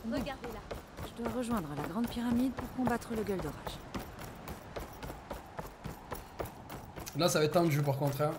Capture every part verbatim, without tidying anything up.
Regardez-la. Je dois rejoindre la grande pyramide pour combattre le gueule d'orage. Là, ça va être tendu par contre. Hein.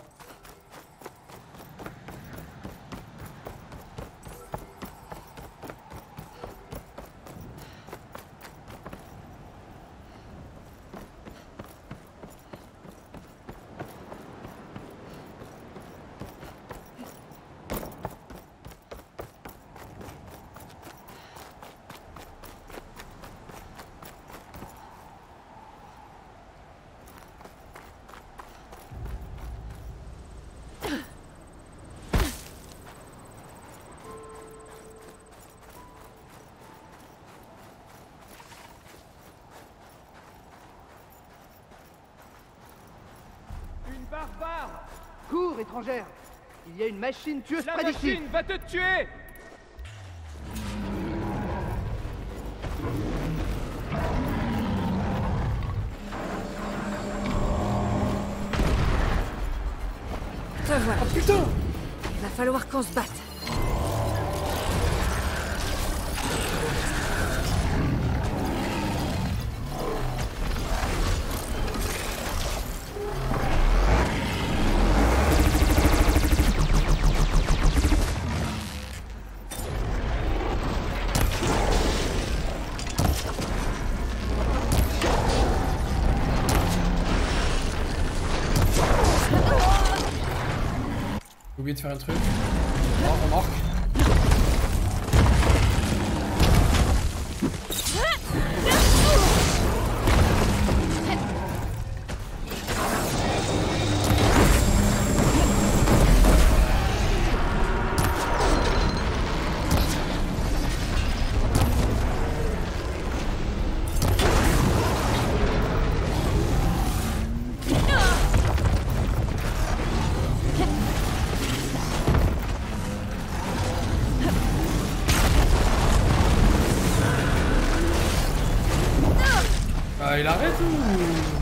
Barbare! Cours, étrangère! Il y a une machine tueuse La près d'ici! machine va te tuer! Te voilà. Oh putain! Il va falloir qu'on se batte. J'ai oublié de faire un truc. Oh, remarque. Ah, il arrête ou...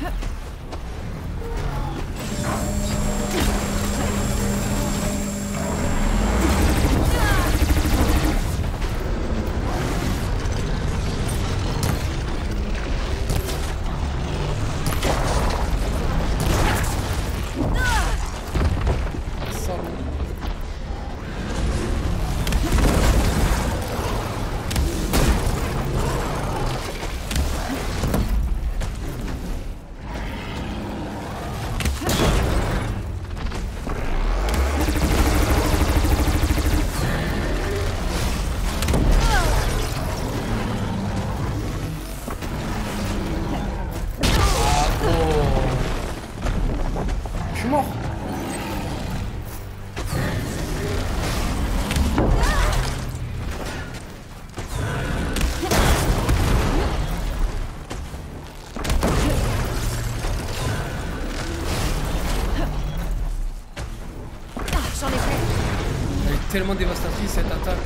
Tellement dévastatrice cette attaque.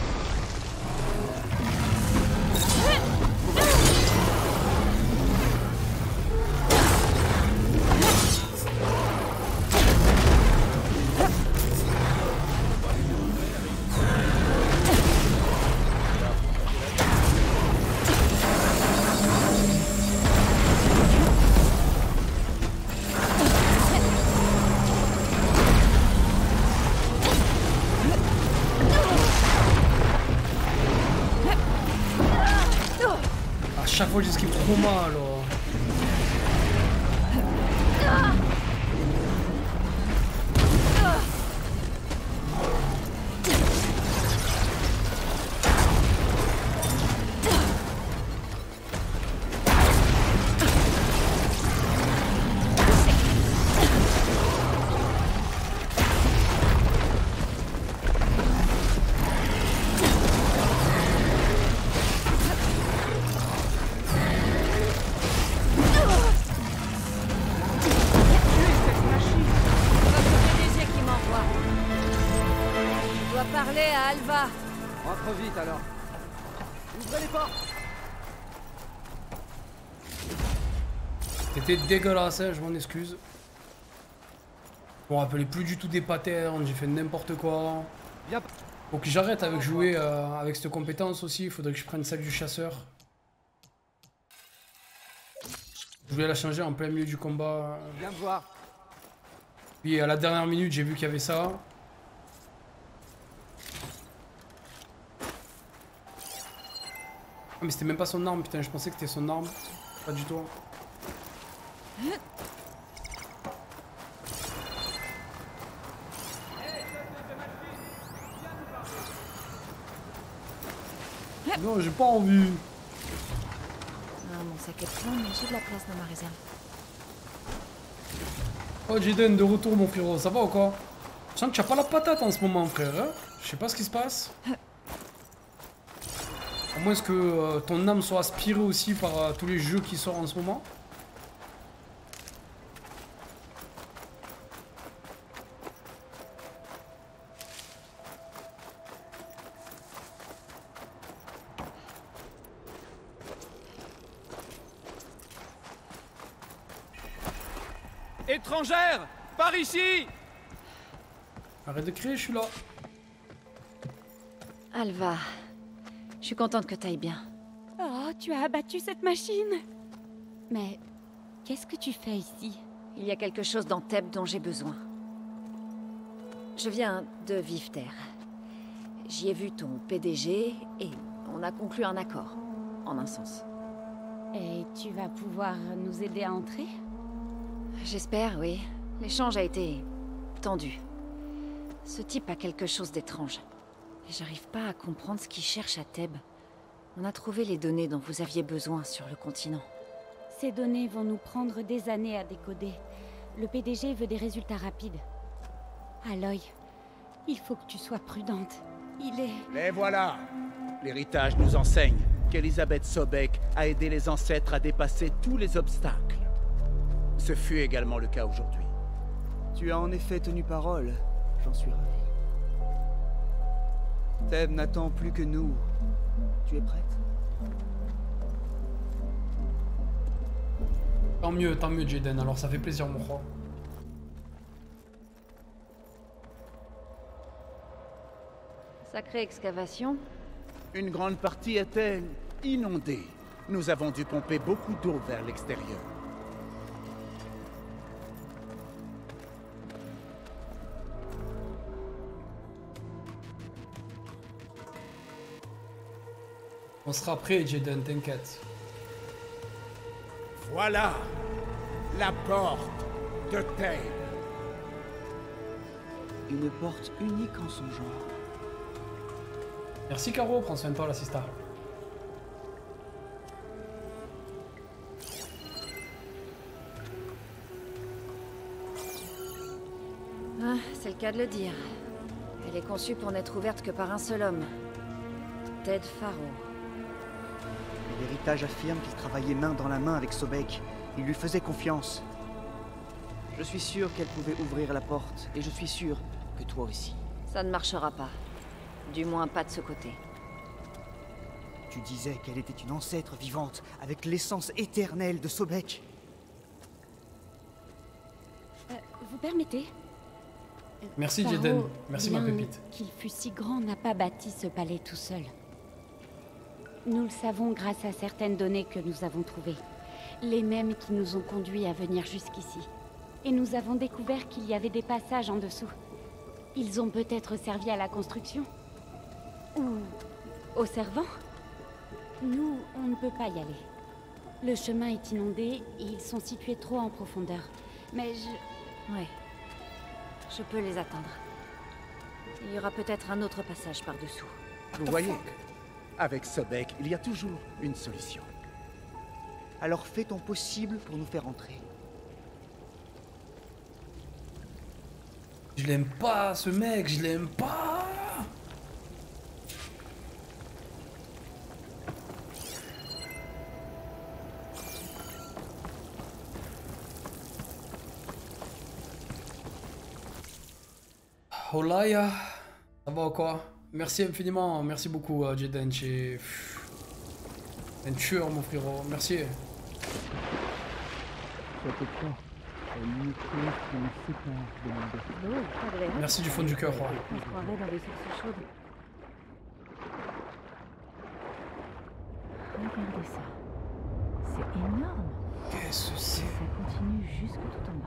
Chaque fois j'esquive trop mal. Oh. Parler à Alva. Rentre vite alors. Ouvrez les portes. C'était dégueulasse, hein, je m'en excuse. Je me rappelais plus du tout des patterns, j'ai fait n'importe quoi. Viens. Faut que j'arrête avec jouer euh, avec cette compétence aussi. Il faudrait que je prenne celle du chasseur. Je voulais la changer en plein milieu du combat. Viens me voir. Puis à la dernière minute, j'ai vu qu'il y avait ça. Ah, mais c'était même pas son arme, putain, je pensais que c'était son arme. Pas du tout. Non, j'ai pas envie. Ah, mon sac est plein, mais j'ai de la place dans ma réserve. Oh, Jaden, de retour, mon frérot, ça va ou quoi? Je sens que tu as pas la patate en ce moment, frère. Hein, je sais pas ce qui se passe. À moins que euh, ton âme soit aspirée aussi par euh, tous les jeux qui sortent en ce moment. Étrangère! Par ici! Arrête de crier, je suis là. Alva, je suis contente que t'ailles bien. Oh, tu as abattu cette machine. Mais qu'est-ce que tu fais ici? Il y a quelque chose dans Thèbes dont j'ai besoin. Je viens de Vivter. J'y ai vu ton P D G et on a conclu un accord, en un sens. Et tu vas pouvoir nous aider à entrer? J'espère, oui. L'échange a été tendu. Ce type a quelque chose d'étrange. Et j'arrive pas à comprendre ce qu'il cherche à Thèbes. On a trouvé les données dont vous aviez besoin sur le continent. Ces données vont nous prendre des années à décoder. Le P D G veut des résultats rapides. Aloy, il faut que tu sois prudente. Il est... Les voilà! L'héritage nous enseigne qu'Elisabeth Sobek a aidé les ancêtres à dépasser tous les obstacles. Ce fut également le cas aujourd'hui. Tu as en effet tenu parole, j'en suis ravi. Thèbes n'attend plus que nous. Tu es prête? Tant mieux, tant mieux, Jaden. Alors ça fait plaisir, mon roi. Sacrée excavation. Une grande partie était inondée. Nous avons dû pomper beaucoup d'eau vers l'extérieur. On sera prêt, Jaden, t'inquiète. Voilà la porte de Thèbes. Une porte unique en son genre. Merci, Caro. Prends soin de toi, l'assistant. Ah, c'est le cas de le dire. Elle est conçue pour n'être ouverte que par un seul homme. Ted Faro. L'héritage affirme qu'il travaillait main dans la main avec Sobek. Il lui faisait confiance. Je suis sûr qu'elle pouvait ouvrir la porte, et je suis sûr que toi aussi. Ça ne marchera pas. Du moins pas de ce côté. Tu disais qu'elle était une ancêtre vivante, avec l'essence éternelle de Sobek. Euh, vous permettez? Merci, Faro, Jaden. Merci, ma bien pépite. qu'il fût si grand, n'a pas bâti ce palais tout seul. Nous le savons grâce à certaines données que nous avons trouvées. Les mêmes qui nous ont conduits à venir jusqu'ici. Et nous avons découvert qu'il y avait des passages en dessous. Ils ont peut-être servi à la construction? Ou aux servants? Nous, on ne peut pas y aller. Le chemin est inondé et ils sont situés trop en profondeur. Mais je... Ouais. Je peux les atteindre. Il y aura peut-être un autre passage par-dessous. Vous voyez, avec Sobek, il y a toujours une solution. Alors fais ton possible pour nous faire entrer. Je l'aime pas, ce mec. Je l'aime pas. Olaya, ça va ou quoi? Merci infiniment, merci beaucoup, uh, Jaden. J'ai un tueur, mon frérot. Merci. L'eau est agréable. Merci du fond du cœur. On se croirait dans des sources chaudes. Regardez ça. C'est énorme. Qu'est-ce que c'est? Ça continue jusque tout en bas.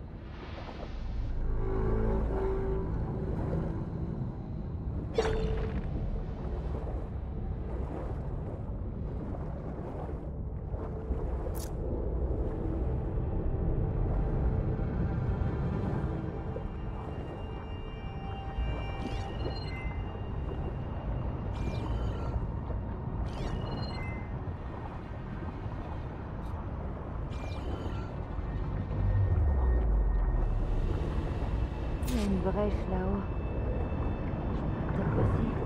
Il y a une brèche là-haut. Je peux peut-être passer.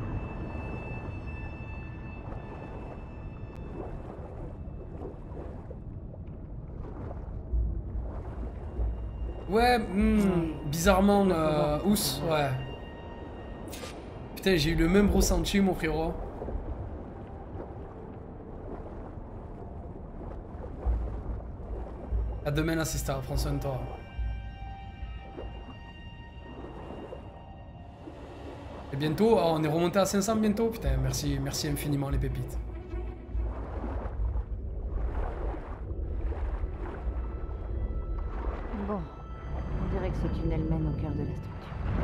Ouais, hmm, bizarrement, euh, Ous, ouais. Putain, j'ai eu le même ressenti, mon frérot. À demain, la sister, prends soin de toi. Et bientôt, oh, on est remonté à cinq cents bientôt. Putain, merci, merci infiniment les pépites. Bon, on dirait que ce tunnel mène au cœur de la structure.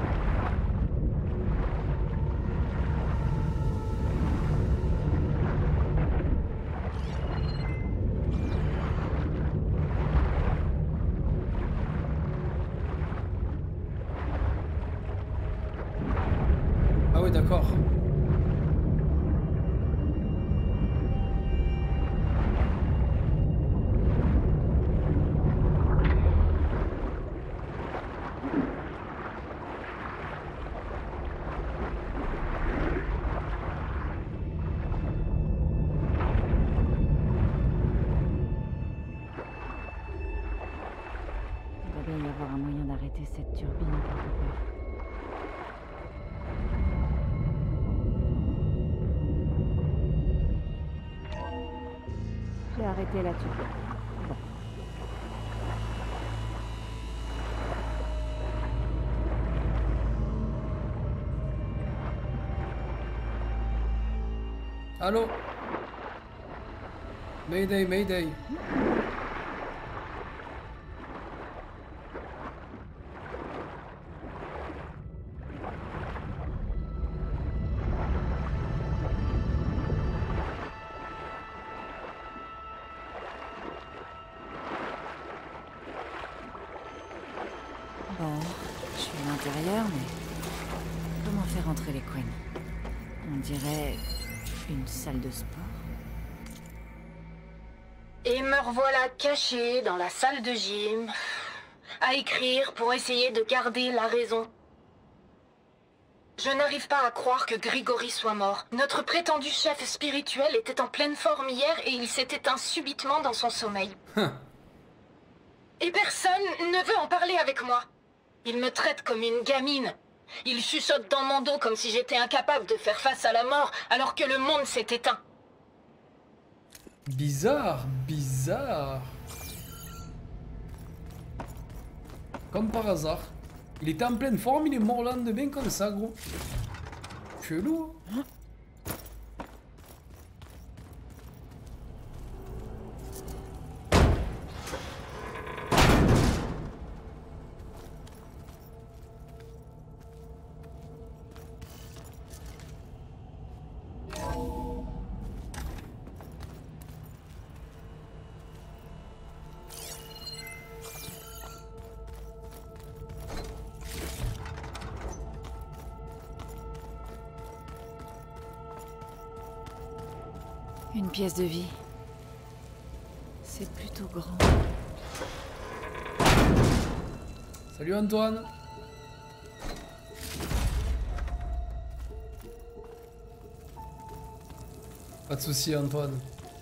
Ah oui, d'accord. Il doit bien y avoir un moyen d'arrêter cette turbine quelque part. J'ai arrêté la turbine. Bon. Allô? Mayday, Mayday. Bon, je suis à l'intérieur, mais comment faire entrer les Quen? On dirait une salle de sport. Et me revoilà caché dans la salle de gym, à écrire pour essayer de garder la raison. Je n'arrive pas à croire que Grigori soit mort. Notre prétendu chef spirituel était en pleine forme hier et il s'est éteint subitement dans son sommeil. Et personne ne veut en parler avec moi. Il me traite comme une gamine. Il chuchote dans mon dos comme si j'étais incapable de faire face à la mort alors que le monde s'est éteint. Bizarre, bizarre. Comme par hasard. Il était en pleine forme, il est mort le lendemain comme ça, gros. Chelou. Hein? Une pièce de vie. C'est plutôt grand. Salut Antoine. Pas de soucis Antoine.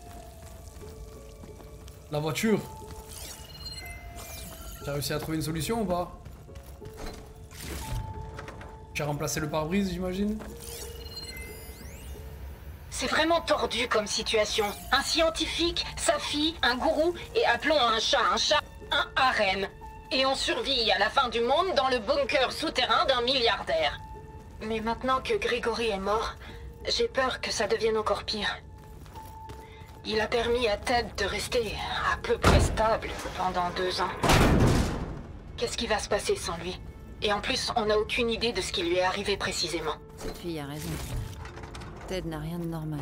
La voiture. T'as réussi à trouver une solution ou pas? Tu as remplacé le pare-brise, j'imagine? C'est vraiment tordu comme situation. Un scientifique, sa fille, un gourou, et appelons un chat un chat, un harem. Et on survit à la fin du monde dans le bunker souterrain d'un milliardaire. Mais maintenant que Grigori est mort, j'ai peur que ça devienne encore pire. Il a permis à Ted de rester à peu près stable pendant deux ans. Qu'est-ce qui va se passer sans lui? Et en plus, on n'a aucune idée de ce qui lui est arrivé précisément. Cette fille a raison. Ted n'a rien de normal.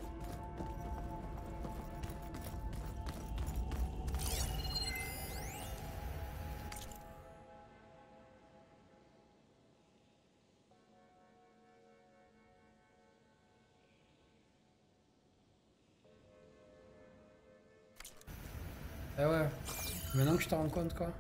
Eh ouais, maintenant que je te rends compte quoi.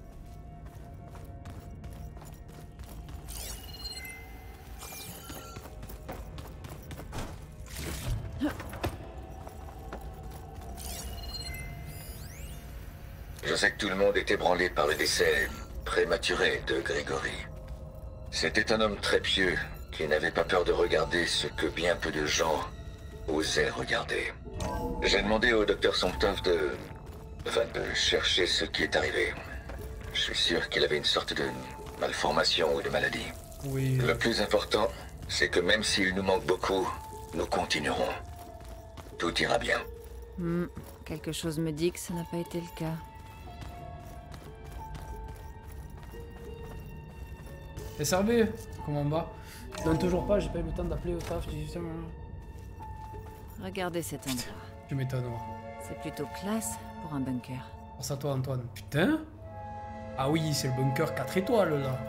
Je sais que tout le monde est ébranlé par le décès prématuré de Grégory. C'était un homme très pieux qui n'avait pas peur de regarder ce que bien peu de gens osaient regarder. J'ai demandé au docteur Sontov de... Enfin, de chercher ce qui est arrivé. Je suis sûr qu'il avait une sorte de malformation ou de maladie. Oui. Le plus important, c'est que même s'il nous manque beaucoup, nous continuerons. Tout ira bien. Hmm, quelque chose me dit que ça n'a pas été le cas. S R B, comment on va? Je donne toujours pas, j'ai pas eu le temps d'appeler au taf, j'ai juste... Regardez cet endroit. Tu m'étonnes, moi. C'est plutôt classe pour un bunker. Pense à toi, Antoine. Putain. Ah oui, c'est le bunker quatre étoiles, là.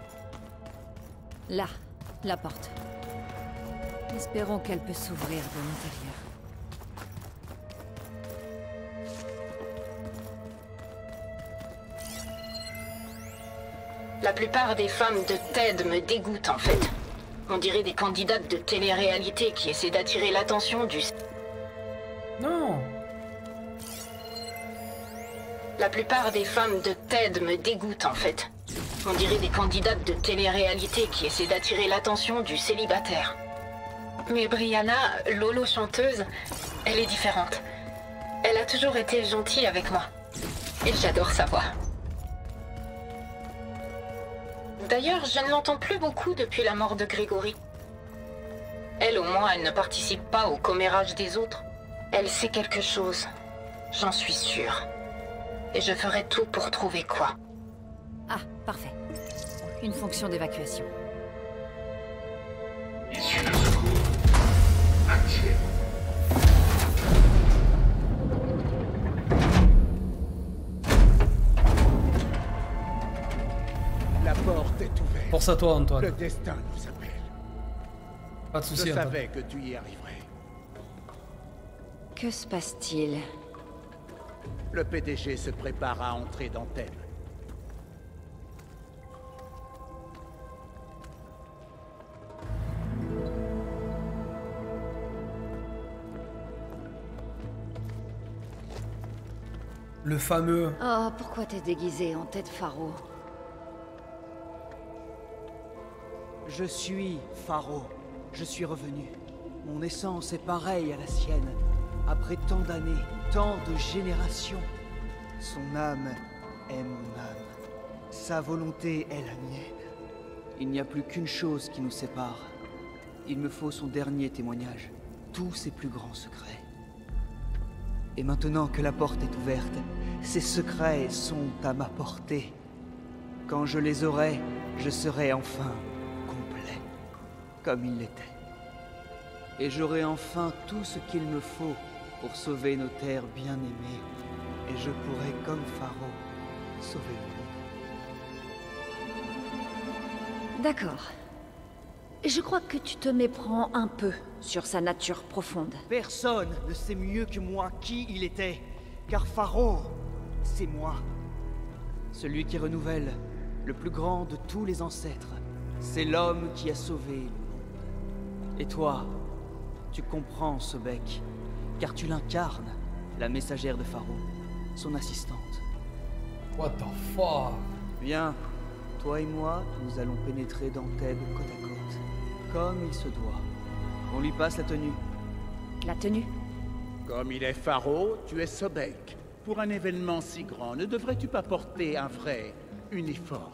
Là, la porte. Espérons qu'elle peut s'ouvrir de l'intérieur. La plupart des femmes de Ted me dégoûtent en fait. On dirait des candidates de télé-réalité qui essaient d'attirer l'attention du... Non. La plupart des femmes de Ted me dégoûtent en fait. On dirait des candidates de télé-réalité qui essaient d'attirer l'attention du célibataire. Mais Brianna, Lolo chanteuse, elle est différente. Elle a toujours été gentille avec moi. Et j'adore sa voix. D'ailleurs, je ne l'entends plus beaucoup depuis la mort de Grégory. Elle, au moins, elle ne participe pas au commérage des autres. Elle sait quelque chose. J'en suis sûre. Et je ferai tout pour trouver quoi. Ah, parfait. Une fonction d'évacuation. Issue de secours. Activée. La porte est ouverte. Pense à toi, Antoine. Le destin nous appelle. Pas de soucis, Je Antoine. savais que tu y arriverais. Que se passe-t-il? Le P D G se prépare à entrer dans Ted. Le fameux... Oh, pourquoi t'es déguisé en tête Faro? Je suis Faro. Je suis revenu. Mon essence est pareille à la sienne. Après tant d'années, tant de générations. Son âme est mon âme. Sa volonté est la mienne. Il n'y a plus qu'une chose qui nous sépare. Il me faut son dernier témoignage. Tous ses plus grands secrets. Et maintenant que la porte est ouverte, ces secrets sont à ma portée. Quand je les aurai, je serai enfin complet, comme il l'était. Et j'aurai enfin tout ce qu'il me faut pour sauver nos terres bien-aimées. Et je pourrai, comme Faro, sauver le monde. D'accord. Je crois que tu te méprends un peu sur sa nature profonde. Personne ne sait mieux que moi qui il était, car Faro, c'est moi. Celui qui renouvelle, le plus grand de tous les ancêtres. C'est l'homme qui a sauvé le monde. Et toi, tu comprends Sobek, car tu l'incarnes, la messagère de Faro, son assistante. What the fuck? Viens, toi et moi, nous allons pénétrer dans Ted côte à côte. Comme il se doit. On lui passe la tenue. La tenue? Comme il est Faro, tu es Sobek. Pour un événement si grand, ne devrais-tu pas porter un vrai uniforme?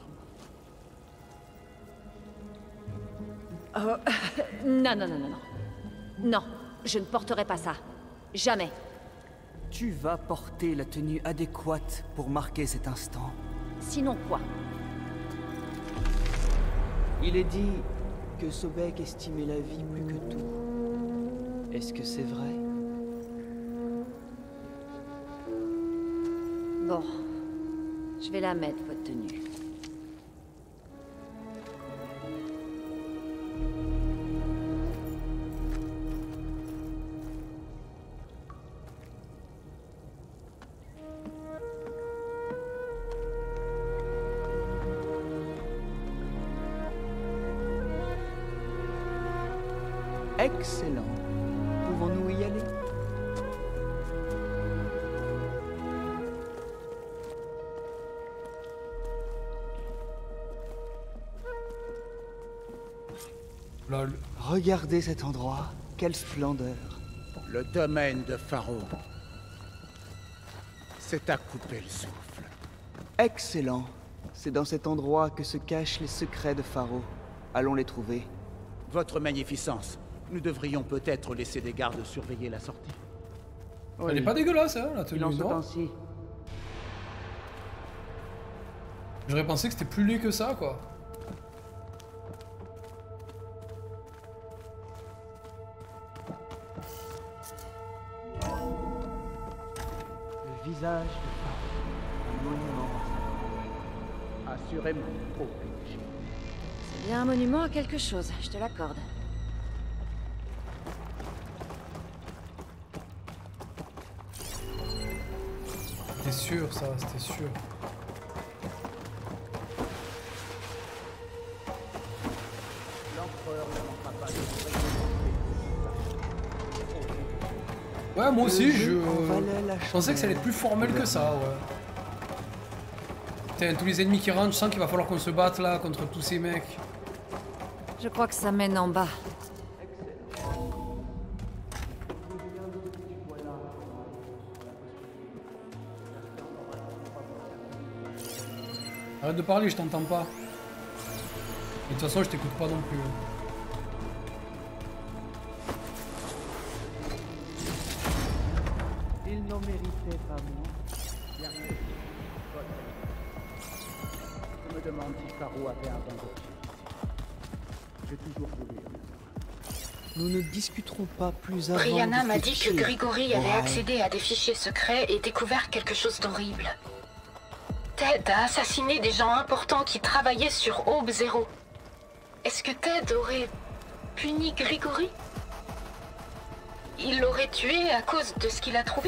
Oh, non, non, non, non, non. Non, je ne porterai pas ça. Jamais. Tu vas porter la tenue adéquate pour marquer cet instant. Sinon quoi? Il est dit que Sobek estimait la vie plus que tout. Est-ce que c'est vrai? Bon. Je vais la mettre, votre tenue. Excellent. Pouvons-nous y aller? Lol. Regardez cet endroit. Quelle splendeur. Le domaine de Pharaon. C'est à couper le souffle. Excellent. C'est dans cet endroit que se cachent les secrets de Pharaon. Allons les trouver. Votre magnificence, nous devrions peut-être laisser des gardes surveiller la sortie. Elle est pas dégueulasse, hein, la tenue. Il en soit non ainsi. J'aurais pensé que c'était plus laid que ça, quoi. Le visage de Pharaon. Un monument. Assurément, au péché. C'est bien un monument à quelque chose, je te l'accorde. C'était sûr, ça, c'était sûr. L'empereur ne manquera pas de... Ouais, moi aussi, je... jeu en valait la je pensais que ça allait être plus formel que ça, ouais. Putain, tous les ennemis qui rentrent, je sens qu'il va falloir qu'on se batte là contre tous ces mecs. Je crois que ça mène en bas. Arrête de parler, je t'entends pas. Et de toute façon, je t'écoute pas non plus. Il n'en méritait pas moins. Je me demande si Pharaon avait un bon dossier. J'ai toujours voulu. Nous ne discuterons pas plus avant. Brianna de m'a ces dit que fichiers. Grigori avait Ouais. accédé à des fichiers secrets et découvert quelque chose d'horrible. Ted a assassiné des gens importants qui travaillaient sur Aube Zéro. Est-ce que Ted aurait puni Grigori? Il l'aurait tué à cause de ce qu'il a trouvé?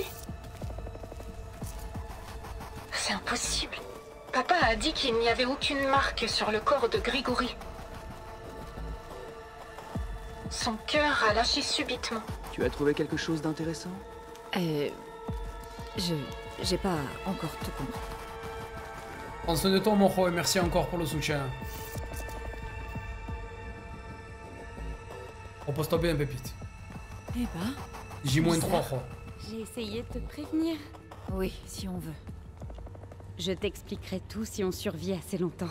C'est impossible. Papa a dit qu'il n'y avait aucune marque sur le corps de Grigori. Son cœur a lâché subitement. Tu as trouvé quelque chose d'intéressant? Euh... Je... j'ai pas encore tout compris. Prends soin de toi, mon roi, et merci encore pour le soutien. Repose-toi bien, Pépite. Eh ben, J moins trois, roi. j'ai essayé de te prévenir. Oui, si on veut. Je t'expliquerai tout si on survit assez longtemps.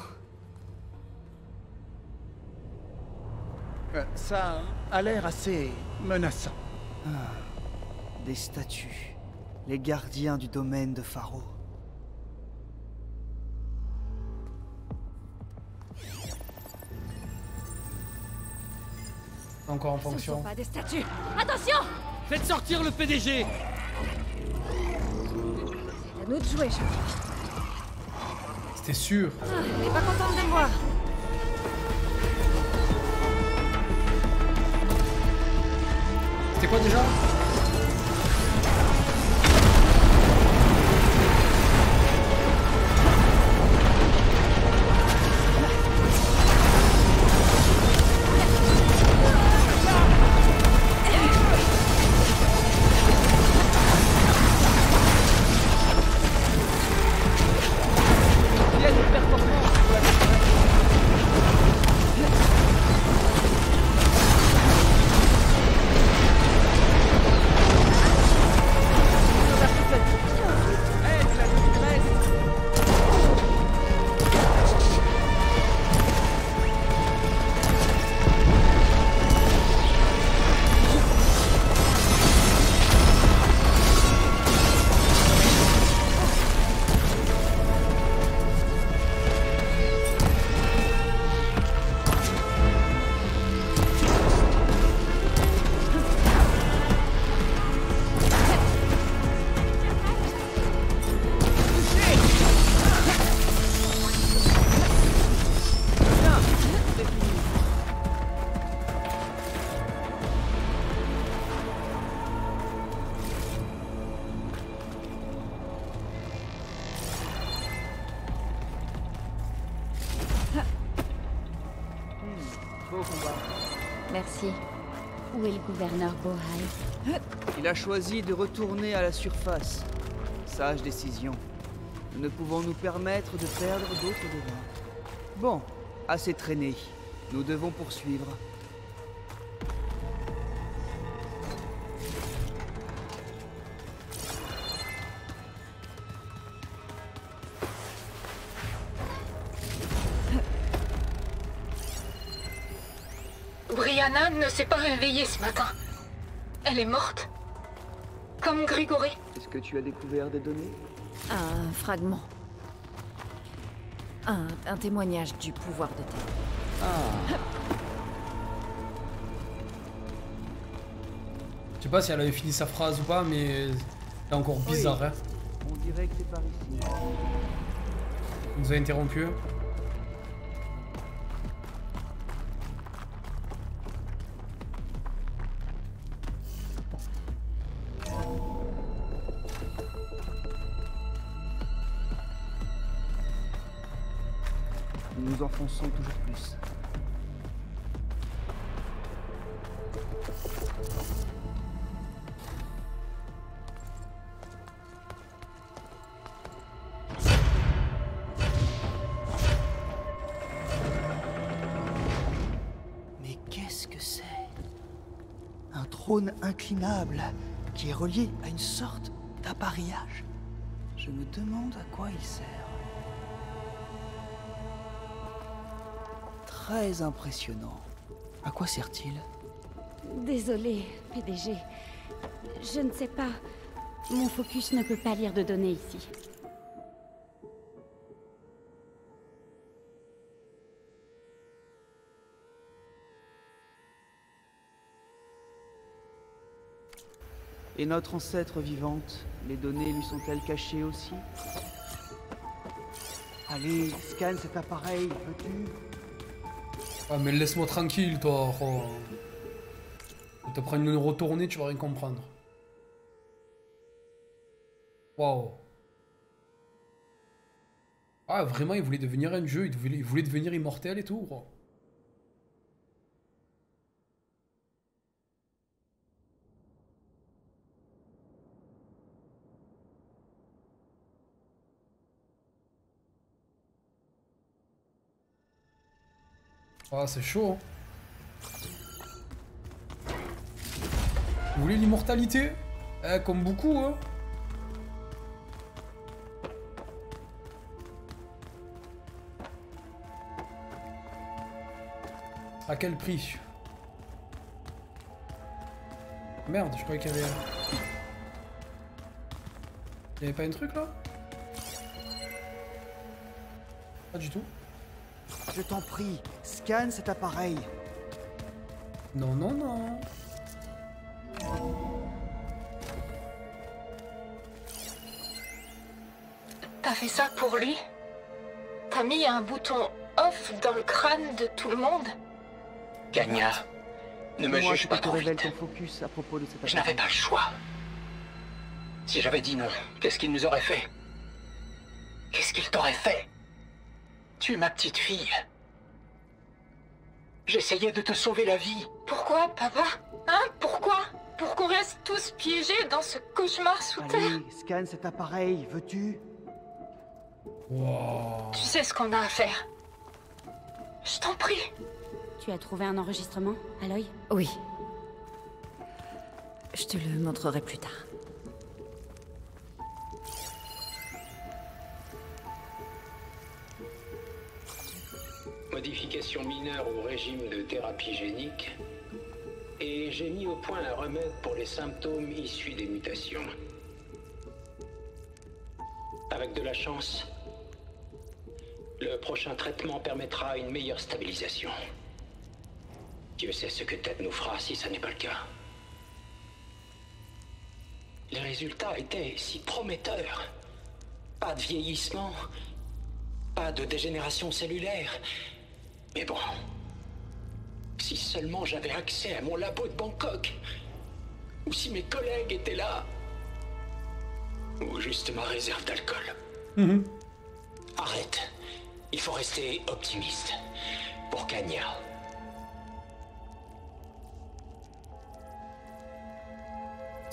Euh, ça a l'air assez menaçant. Des statues. Les gardiens du domaine de Pharaon. Encore en Ce sont fonction. pas des statues. Attention! Faites sortir le P D G! C'est à nous de jouer, Charlie. C'était sûr. Ah, elle est pas contente de me voir. C'était quoi déjà? Il y a une performance. combat. Merci. Où est le gouverneur Bohai? Il a choisi de retourner à la surface. Sage décision. Nous ne pouvons nous permettre de perdre d'autres devants. Bon, assez traîné. Nous devons poursuivre. Brianna ne s'est pas réveillée ce matin. Elle est morte. Comme Grigori. Est-ce que tu as découvert des données? Un fragment. Un, un témoignage du pouvoir de Thèbes. Ah. Je sais pas si elle avait fini sa phrase ou pas, mais c'est encore bizarre, Oui. hein. On dirait que c'est par ici. Il nous a interrompu. Nous nous enfonçons toujours plus. Mais qu'est-ce que c'est? Un trône inclinable qui est relié à une sorte d'appareillage. Je me demande à quoi il sert. Très impressionnant. À quoi sert-il? Désolé, P D G. Je ne sais pas. Mon focus ne peut pas lire de données ici. Et notre ancêtre vivante, les données lui sont-elles cachées aussi? Allez, scanne cet appareil, veux-tu? Ah mais laisse-moi tranquille toi. Oh. Je te prends une retournée, tu vas rien comprendre. Waouh. Ah vraiment il voulait devenir un jeu, il voulait, il voulait devenir immortel et tout gros. Ah c'est chaud. Vous voulez l'immortalité? Eh, comme beaucoup hein. À quel prix? Merde, je croyais qu'il y avait... Il y avait pas un truc là? Pas du tout. Je t'en prie, scanne cet appareil. Non, non, non. T'as fait ça pour lui? T'as mis un bouton off dans le crâne de tout le monde? Gagna, ne me Moi, juge je pas te trop révèle vite. ton focus à propos de cet appareil. Je n'avais pas le choix. Si j'avais dit non, qu'est-ce qu'il nous aurait fait? Qu'est-ce qu'il t'aurait fait? Tu es ma petite fille. J'essayais de te sauver la vie. Pourquoi, papa? Hein? Pourquoi? Pour qu'on reste tous piégés dans ce cauchemar sous terre? Allez, scanne cet appareil, veux-tu? Wow. Tu sais ce qu'on a à faire. Je t'en prie. Tu as trouvé un enregistrement, Aloy? Oui. Je te le montrerai plus tard. Modification mineure au régime de thérapie génique. Et j'ai mis au point un remède pour les symptômes issus des mutations. Avec de la chance, le prochain traitement permettra une meilleure stabilisation. Dieu sait ce que Ted nous fera si ça n'est pas le cas. Les résultats étaient si prometteurs. Pas de vieillissement, pas de dégénération cellulaire. Mais bon, si seulement j'avais accès à mon labo de Bangkok, ou si mes collègues étaient là, ou juste ma réserve d'alcool. Mmh. Arrête, il faut rester optimiste. Pour Gagna.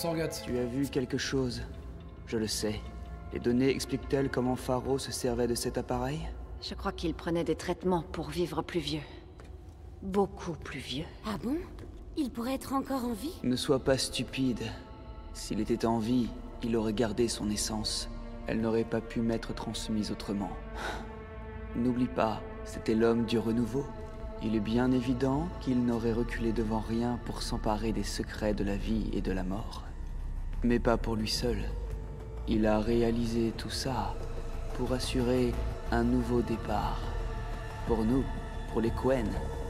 Sorgat. Tu as vu quelque chose? Je le sais. Les données expliquent-elles comment Faro se servait de cet appareil? Je crois qu'il prenait des traitements pour vivre plus vieux. Beaucoup plus vieux. Ah bon? Il pourrait être encore en vie? Ne sois pas stupide. S'il était en vie, il aurait gardé son essence. Elle n'aurait pas pu m'être transmise autrement. N'oublie pas, c'était l'homme du renouveau. Il est bien évident qu'il n'aurait reculé devant rien pour s'emparer des secrets de la vie et de la mort. Mais pas pour lui seul. Il a réalisé tout ça pour assurer un nouveau départ. Pour nous, pour les Quen.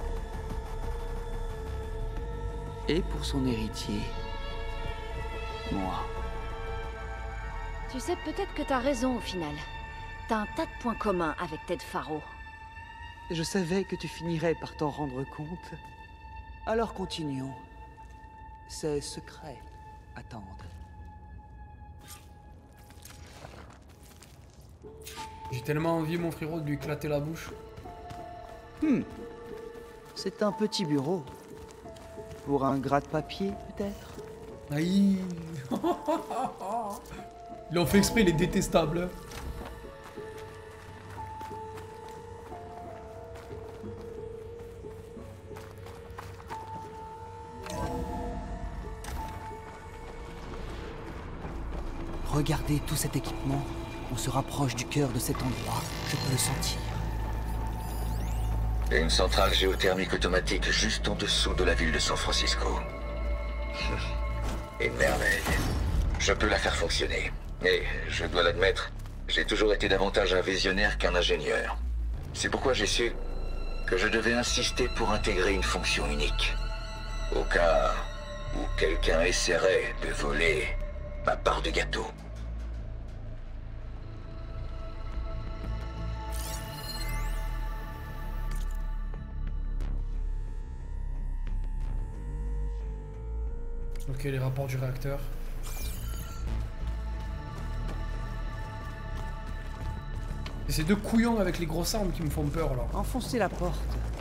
Et pour son héritier. Moi. Tu sais, peut-être que t'as raison au final. T'as un tas de points communs avec Ted Faro. Je savais que tu finirais par t'en rendre compte. Alors continuons. C'est secret. Attendre. J'ai tellement envie, mon frérot, de lui éclater la bouche. Hmm. C'est un petit bureau. Pour un gratte-papier, peut-être? Aïe. Ils l'ont fait exprès, il est détestable. Regardez tout cet équipement. On se rapproche du cœur de cet endroit. Je peux le sentir. Et une centrale géothermique automatique juste en dessous de la ville de San Francisco. Une merveille. Je peux la faire fonctionner. Mais, je dois l'admettre, j'ai toujours été davantage un visionnaire qu'un ingénieur. C'est pourquoi j'ai su que je devais insister pour intégrer une fonction unique. Au cas où quelqu'un essaierait de voler ma part de gâteau. Ok, les rapports du réacteur. Et ces deux couillons avec les grosses armes qui me font peur là. Enfoncez la porte.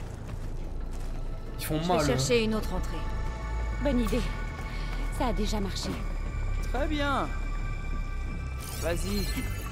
Ils font Je mal. vais chercher hein. une autre entrée. Bonne idée. Ça a déjà marché. Très bien. Vas-y.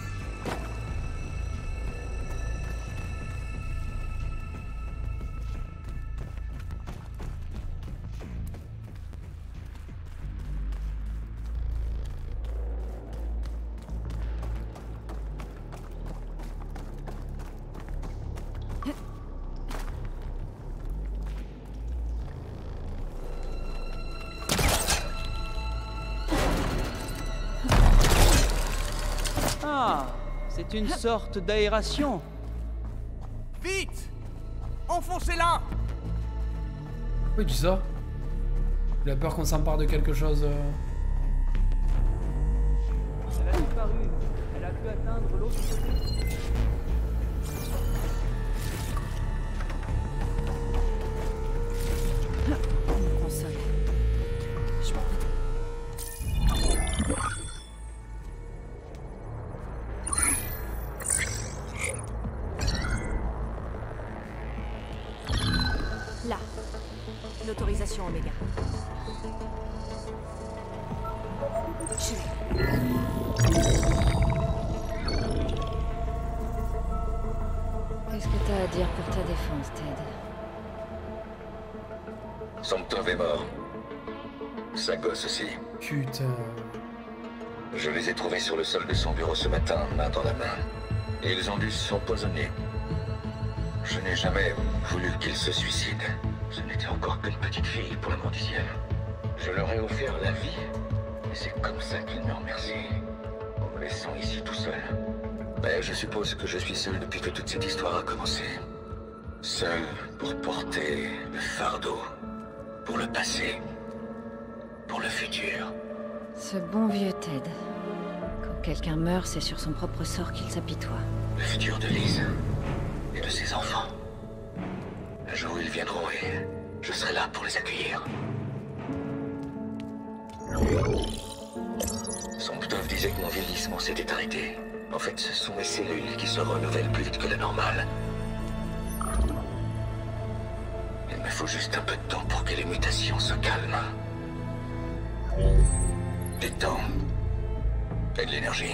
Ah, c'est une sorte d'aération. Vite! Enfoncez-la! Pourquoi il dit ça? Il a peur qu'on s'empare de quelque chose. euh. Elle a disparu. Elle a pu atteindre l'autre côté. Une console. Je m'en Là. L'autorisation Oméga. Je l'ai. Qu'est-ce que t'as à dire pour ta défense, Ted? Somptov est mort. Sa gosse aussi. Putain. Je les ai trouvés sur le sol de son bureau ce matin, main dans la main. Et ils ont dû s'empoisonner. Je n'ai jamais voulu qu'ils se suicident. Ce n'était encore qu'une petite fille, pour l'amour du ciel. Je leur ai offert la vie. Et c'est comme ça qu'ils me remercient. En me laissant ici tout seul. Mais je suppose que je suis seul depuis que toute cette histoire a commencé. Seul pour porter le fardeau. Pour le passé. Pour le futur. Ce bon vieux Ted. Quand quelqu'un meurt, c'est sur son propre sort qu'il s'apitoie. Le futur de Liz. Et de ses enfants. Un jour ils viendront et je serai là pour les accueillir. Somptov disait que mon vieillissement s'était arrêté. En fait, ce sont mes cellules qui se renouvellent plus vite que la normale. Il me faut juste un peu de temps pour que les mutations se calment. Du temps. Et de l'énergie.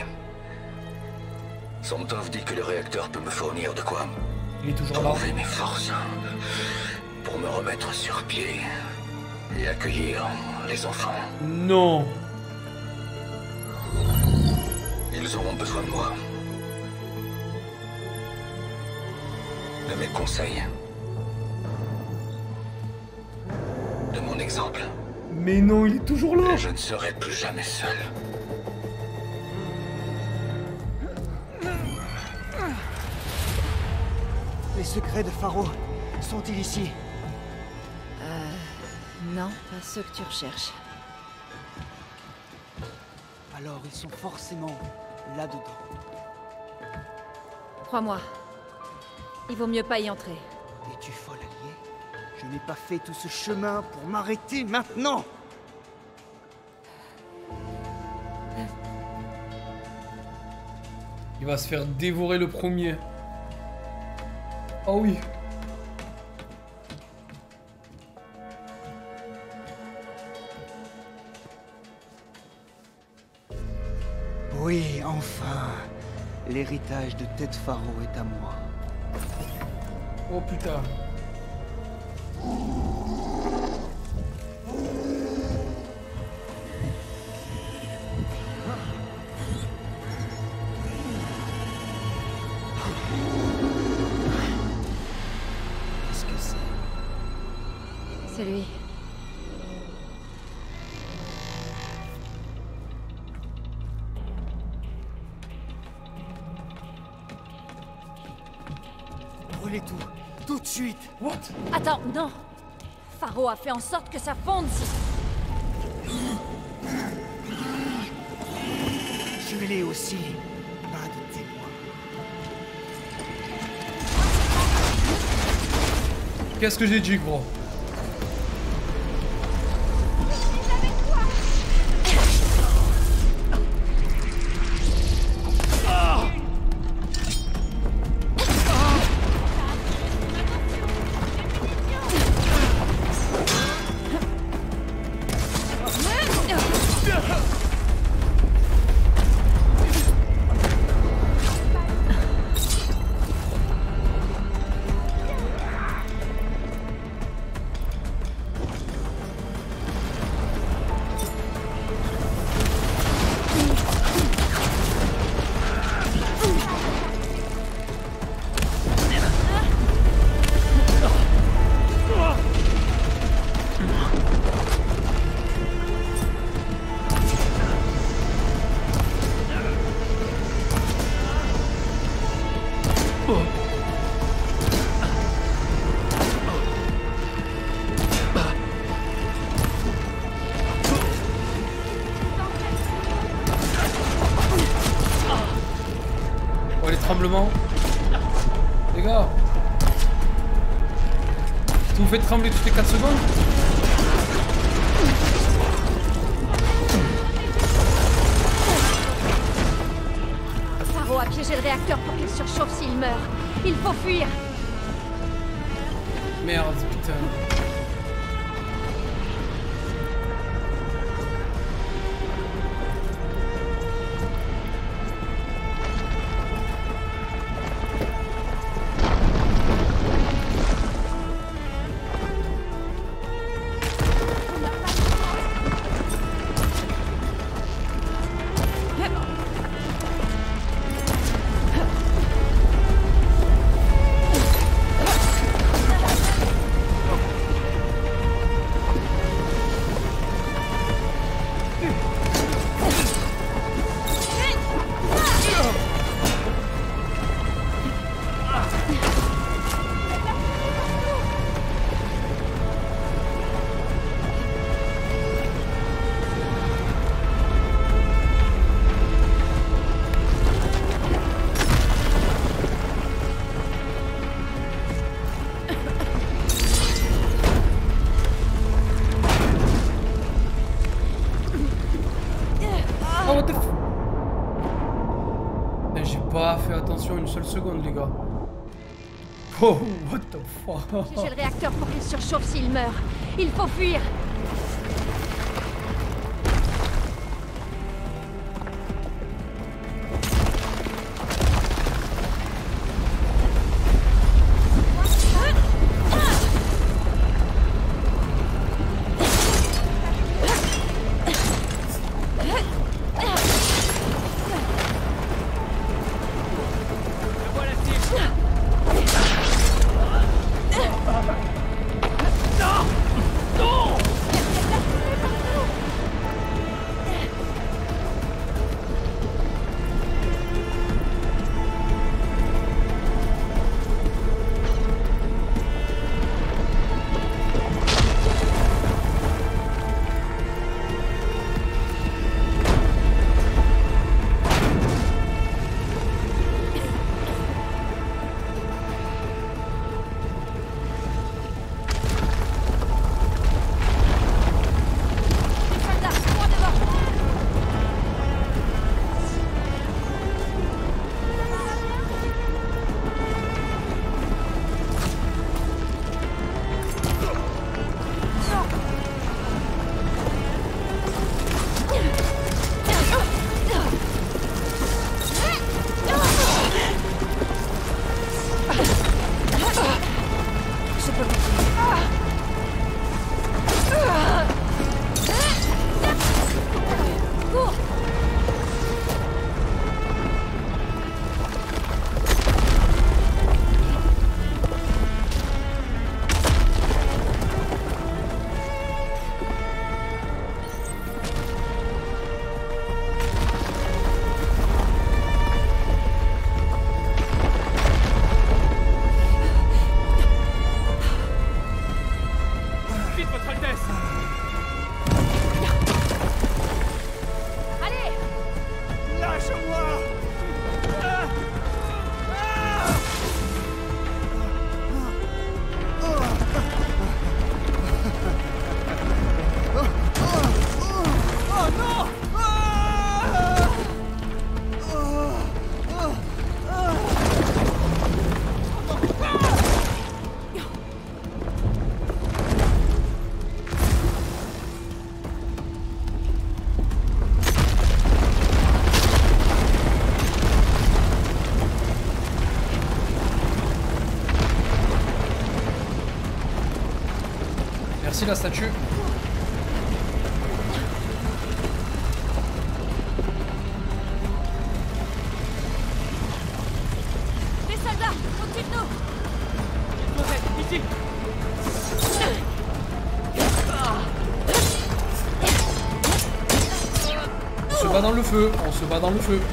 Sontov dit que le réacteur peut me fournir de quoi Il est toujours là. Trouver mes forces. Pour me remettre sur pied. Et accueillir les enfants. Non. Ils auront besoin de moi. De mes conseils. De mon exemple. Mais non, il est toujours là. Et je ne serai plus jamais seul. Les secrets de Faro sont-ils ici? Euh... Non, pas ceux que tu recherches. Alors ils sont forcément là-dedans. Crois-moi. Il vaut mieux pas y entrer. Es-tu folle, allié? Je n'ai pas fait tout ce chemin pour m'arrêter maintenant! Il va se faire dévorer le premier. Oh oui. Oui, enfin. L'héritage de Tête Faro est à moi. Oh putain. Qu'est-ce que c'est? C'est lui. Brûlez tout, tout de suite. What? Attends, non. Faro a fait en sorte que ça fonde. Je l'ai aussi. Pas de témoin. Qu'est-ce que j'ai dit, gros? Oh, les tremblements. Les gars. Si vous faites trembler toutes les quatre secondes. Faro a piégé le réacteur pour qu'il surchauffe s'il meurt. Il faut fuir. Merde, putain. Une seule seconde, les gars. Oh, what the fuck. J'ai le réacteur pour qu'il surchauffe s'il meurt. Il faut fuir. Merci la statue. Les soldats, au-dessus de nous. Ici. On se bat dans le feu, on se bat dans le feu.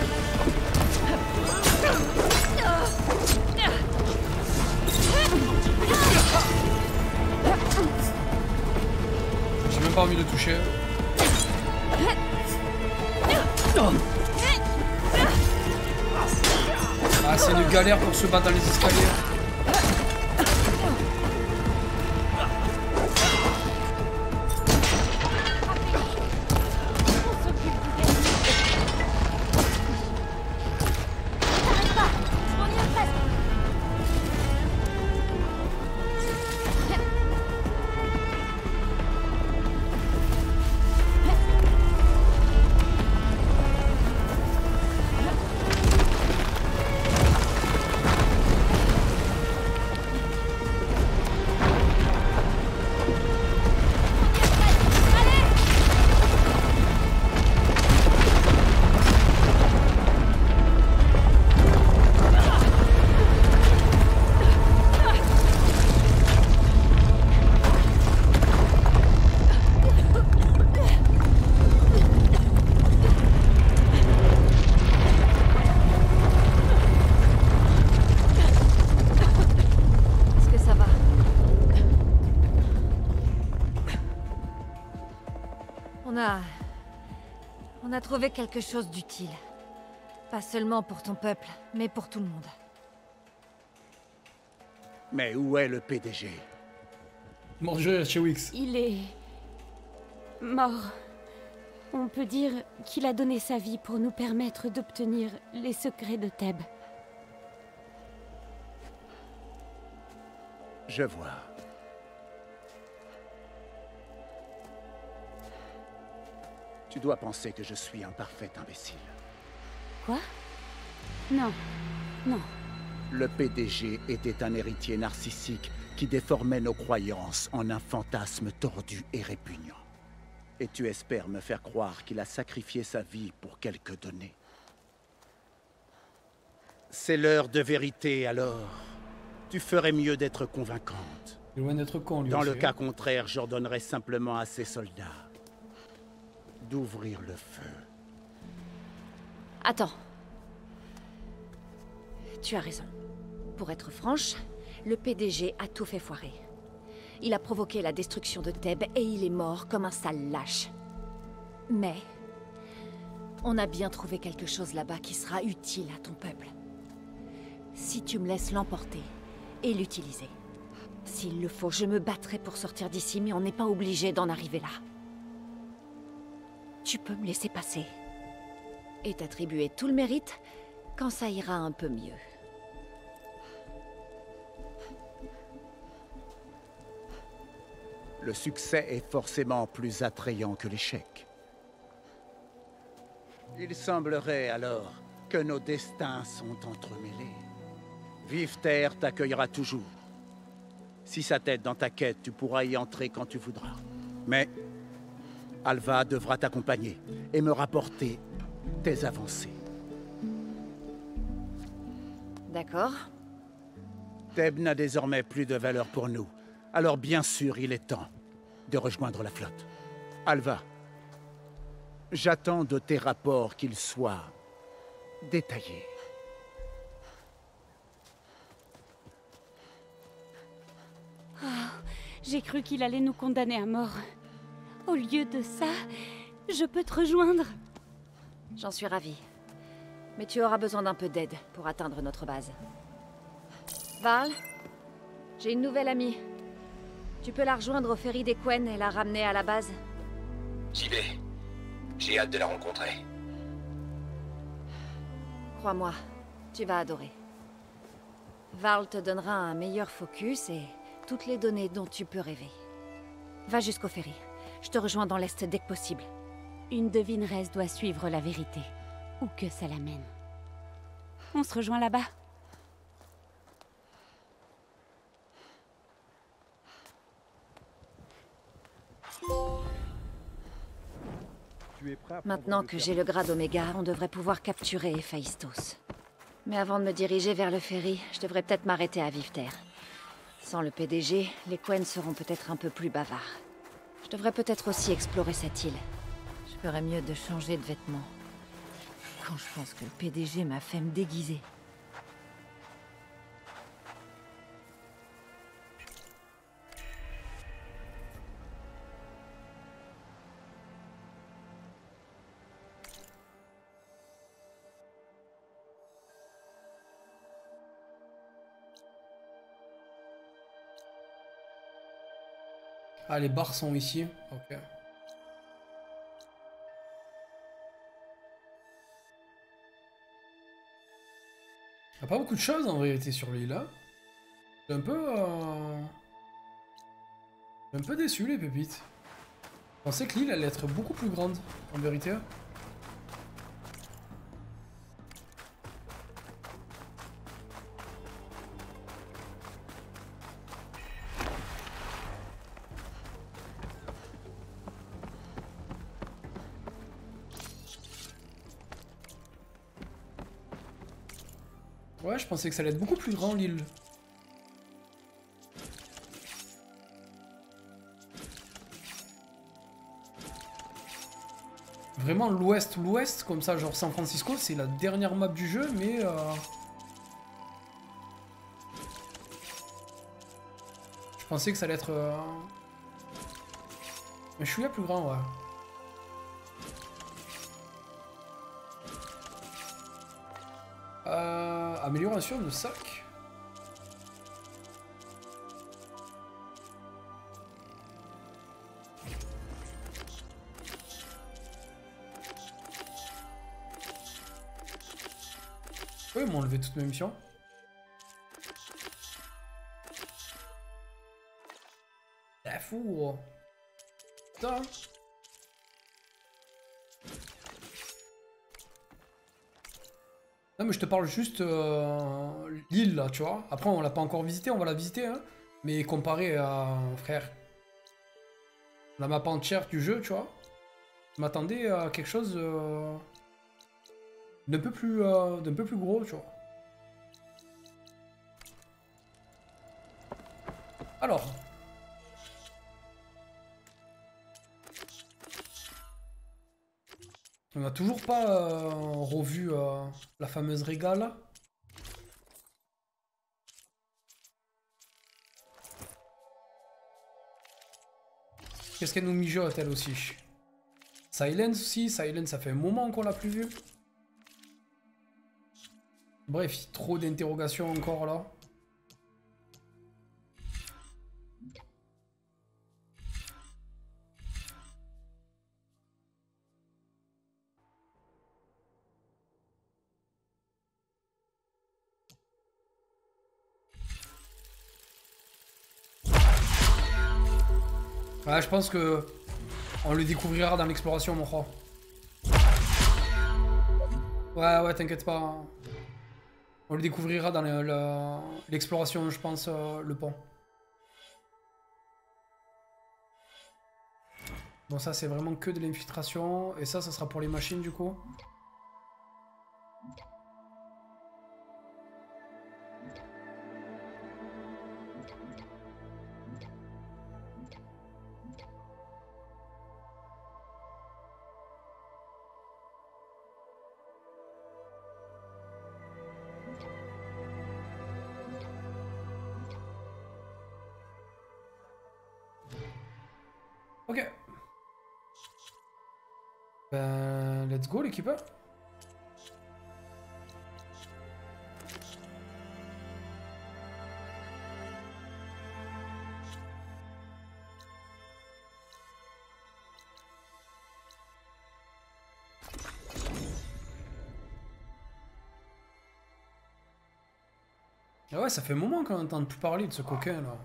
J'ai même pas envie de toucher. Ah, c'est une galère pour se battre dans les escaliers. On a... On a trouvé quelque chose d'utile. Pas seulement pour ton peuple, mais pour tout le monde. Mais où est le P D G? Manger chez Wix. Il est... mort. On peut dire qu'il a donné sa vie pour nous permettre d'obtenir les secrets de Thèbes. Je vois. Tu dois penser que je suis un parfait imbécile. Quoi? Non. Non. Le P D G était un héritier narcissique qui déformait nos croyances en un fantasme tordu et répugnant. Et tu espères me faire croire qu'il a sacrifié sa vie pour quelques données. C'est l'heure de vérité, alors. Tu ferais mieux d'être convaincante. Loin d'être con, lui Dans aussi, le hein. cas contraire, j'ordonnerai simplement à ces soldats d'ouvrir le feu. Attends. Tu as raison. Pour être franche, le P D G a tout fait foirer. Il a provoqué la destruction de Thèbes et il est mort comme un sale lâche. Mais... on a bien trouvé quelque chose là-bas qui sera utile à ton peuple. Si tu me laisses l'emporter et l'utiliser. S'il le faut, je me battrai pour sortir d'ici, mais on n'est pas obligé d'en arriver là. Tu peux me laisser passer. Et t'attribuer tout le mérite quand ça ira un peu mieux. Le succès est forcément plus attrayant que l'échec. Il semblerait alors que nos destins sont entremêlés. Vive Terre t'accueillera toujours. Si ça t'aide dans ta quête, tu pourras y entrer quand tu voudras. Mais Alva devra t'accompagner et me rapporter tes avancées. D'accord. Thèbes n'a désormais plus de valeur pour nous. Alors bien sûr, il est temps de rejoindre la flotte. Alva, j'attends de tes rapports qu'ils soient détaillés. Oh, j'ai cru qu'il allait nous condamner à mort. Au lieu de ça, je peux te rejoindre. J'en suis ravie. Mais tu auras besoin d'un peu d'aide pour atteindre notre base. Varl, j'ai une nouvelle amie. Tu peux la rejoindre au ferry des Quen et la ramener à la base? J'y vais. J'ai hâte de la rencontrer. Crois-moi, tu vas adorer. Varl te donnera un meilleur focus et toutes les données dont tu peux rêver. Va jusqu'au ferry. Je te rejoins dans l'Est dès que possible. Une devineresse doit suivre la vérité, où que ça l'amène. On se rejoint là-bas. tu es prêt à Maintenant que j'ai le grade Oméga, on devrait pouvoir capturer Héphaïstos. Mais avant de me diriger vers le ferry, je devrais peut-être m'arrêter à Vivter. Sans le P D G, les Quen seront peut-être un peu plus bavards. Je devrais peut-être aussi explorer cette île. Je ferais mieux de changer de vêtements. Quand je pense que le P D G m'a fait me déguiser. Ah, les bars sont ici. Ok. Il n'y a pas beaucoup de choses en vérité sur l'île. Hein. Je suis un peu... Euh... Je suis un peu déçu les pépites. Je pensais que l'île allait être beaucoup plus grande en vérité. Ouais, je pensais que ça allait être beaucoup plus grand l'île. Vraiment l'ouest, l'ouest, comme ça, genre San Francisco, c'est la dernière map du jeu, mais... Euh... Je pensais que ça allait être... Euh... Mais je suis là plus grand, ouais. Euh, amélioration de sac. Oui, ils m'ont enlevé toutes mes missions. C'est fou. Putain. Non mais je te parle juste euh, l'île là, tu vois. Après on l'a pas encore visité, on va la visiter, hein. Mais comparé à frère, la map entière du jeu, tu vois, je m'attendais à quelque chose euh, d'un peu plus, euh, d'un peu plus gros, tu vois. Alors. On n'a toujours pas euh, revu euh, la fameuse régale. Qu'est-ce qu'elle nous mijote elle aussi? Silence aussi, Silence ça fait un moment qu'on l'a plus vu. Bref, trop d'interrogations encore là. Ouais, je pense que on le découvrira dans l'exploration, mon frère. Ouais, ouais, t'inquiète pas. On le découvrira dans l'exploration, je pense, euh, le pont. Bon, ça, c'est vraiment que de l'infiltration. Et ça, ça sera pour les machines, du coup. Ok. Ben, let's go l'équipe. Ah ouais, ça fait un moment qu'on n'entend plus parler de ce coquin là.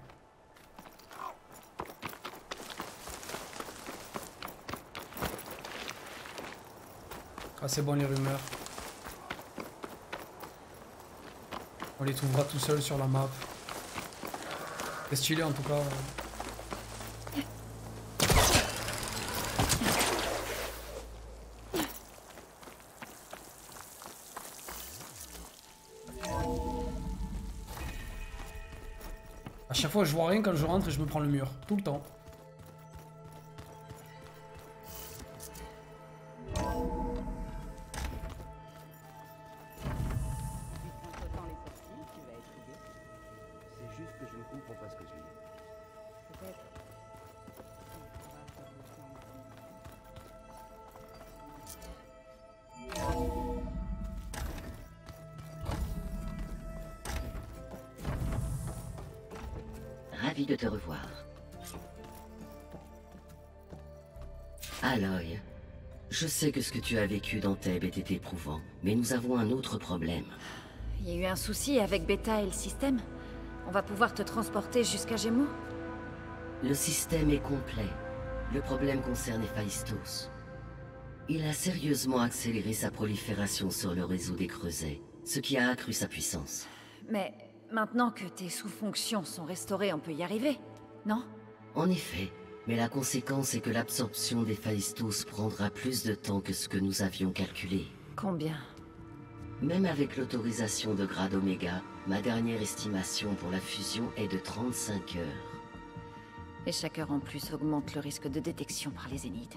Ah c'est bon les rumeurs. On les trouvera tout seul sur la map. C'est stylé en tout cas. Ouais. chaque fois je vois rien quand je rentre et je me prends le mur. Tout le temps. C'est juste que je ne comprends pas ce que tu dis. Peut-être. Ravi de te revoir. Aloy, je sais que ce que tu as vécu dans Thèbes était éprouvant, mais nous avons un autre problème. Il y a eu un souci avec Beta et le système? On va pouvoir te transporter jusqu'à Gémeaux? Le système est complet. Le problème concerne Héphaïstos. Il a sérieusement accéléré sa prolifération sur le réseau des creusets, ce qui a accru sa puissance. Mais maintenant que tes sous-fonctions sont restaurées, on peut y arriver, non? En effet, mais la conséquence est que l'absorption d'Héphaïstos prendra plus de temps que ce que nous avions calculé. Combien? Même avec l'autorisation de grade Oméga, ma dernière estimation pour la fusion est de trente-cinq heures. Et chaque heure en plus augmente le risque de détection par les Zéniths.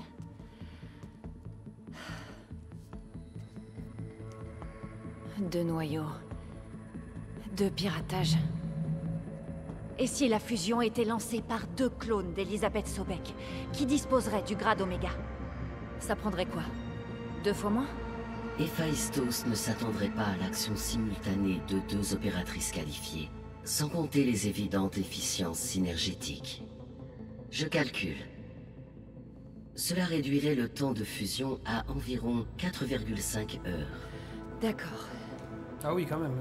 Deux noyaux. Deux piratages. Et si la fusion était lancée par deux clones d'Elisabeth Sobek, qui disposeraient du grade Oméga? Ça prendrait quoi? Deux fois moins? Héphaïstos ne s'attendrait pas à l'action simultanée de deux opératrices qualifiées, sans compter les évidentes efficiences synergétiques. Je calcule. Cela réduirait le temps de fusion à environ quatre virgule cinq heures. D'accord. Ah oui, quand même.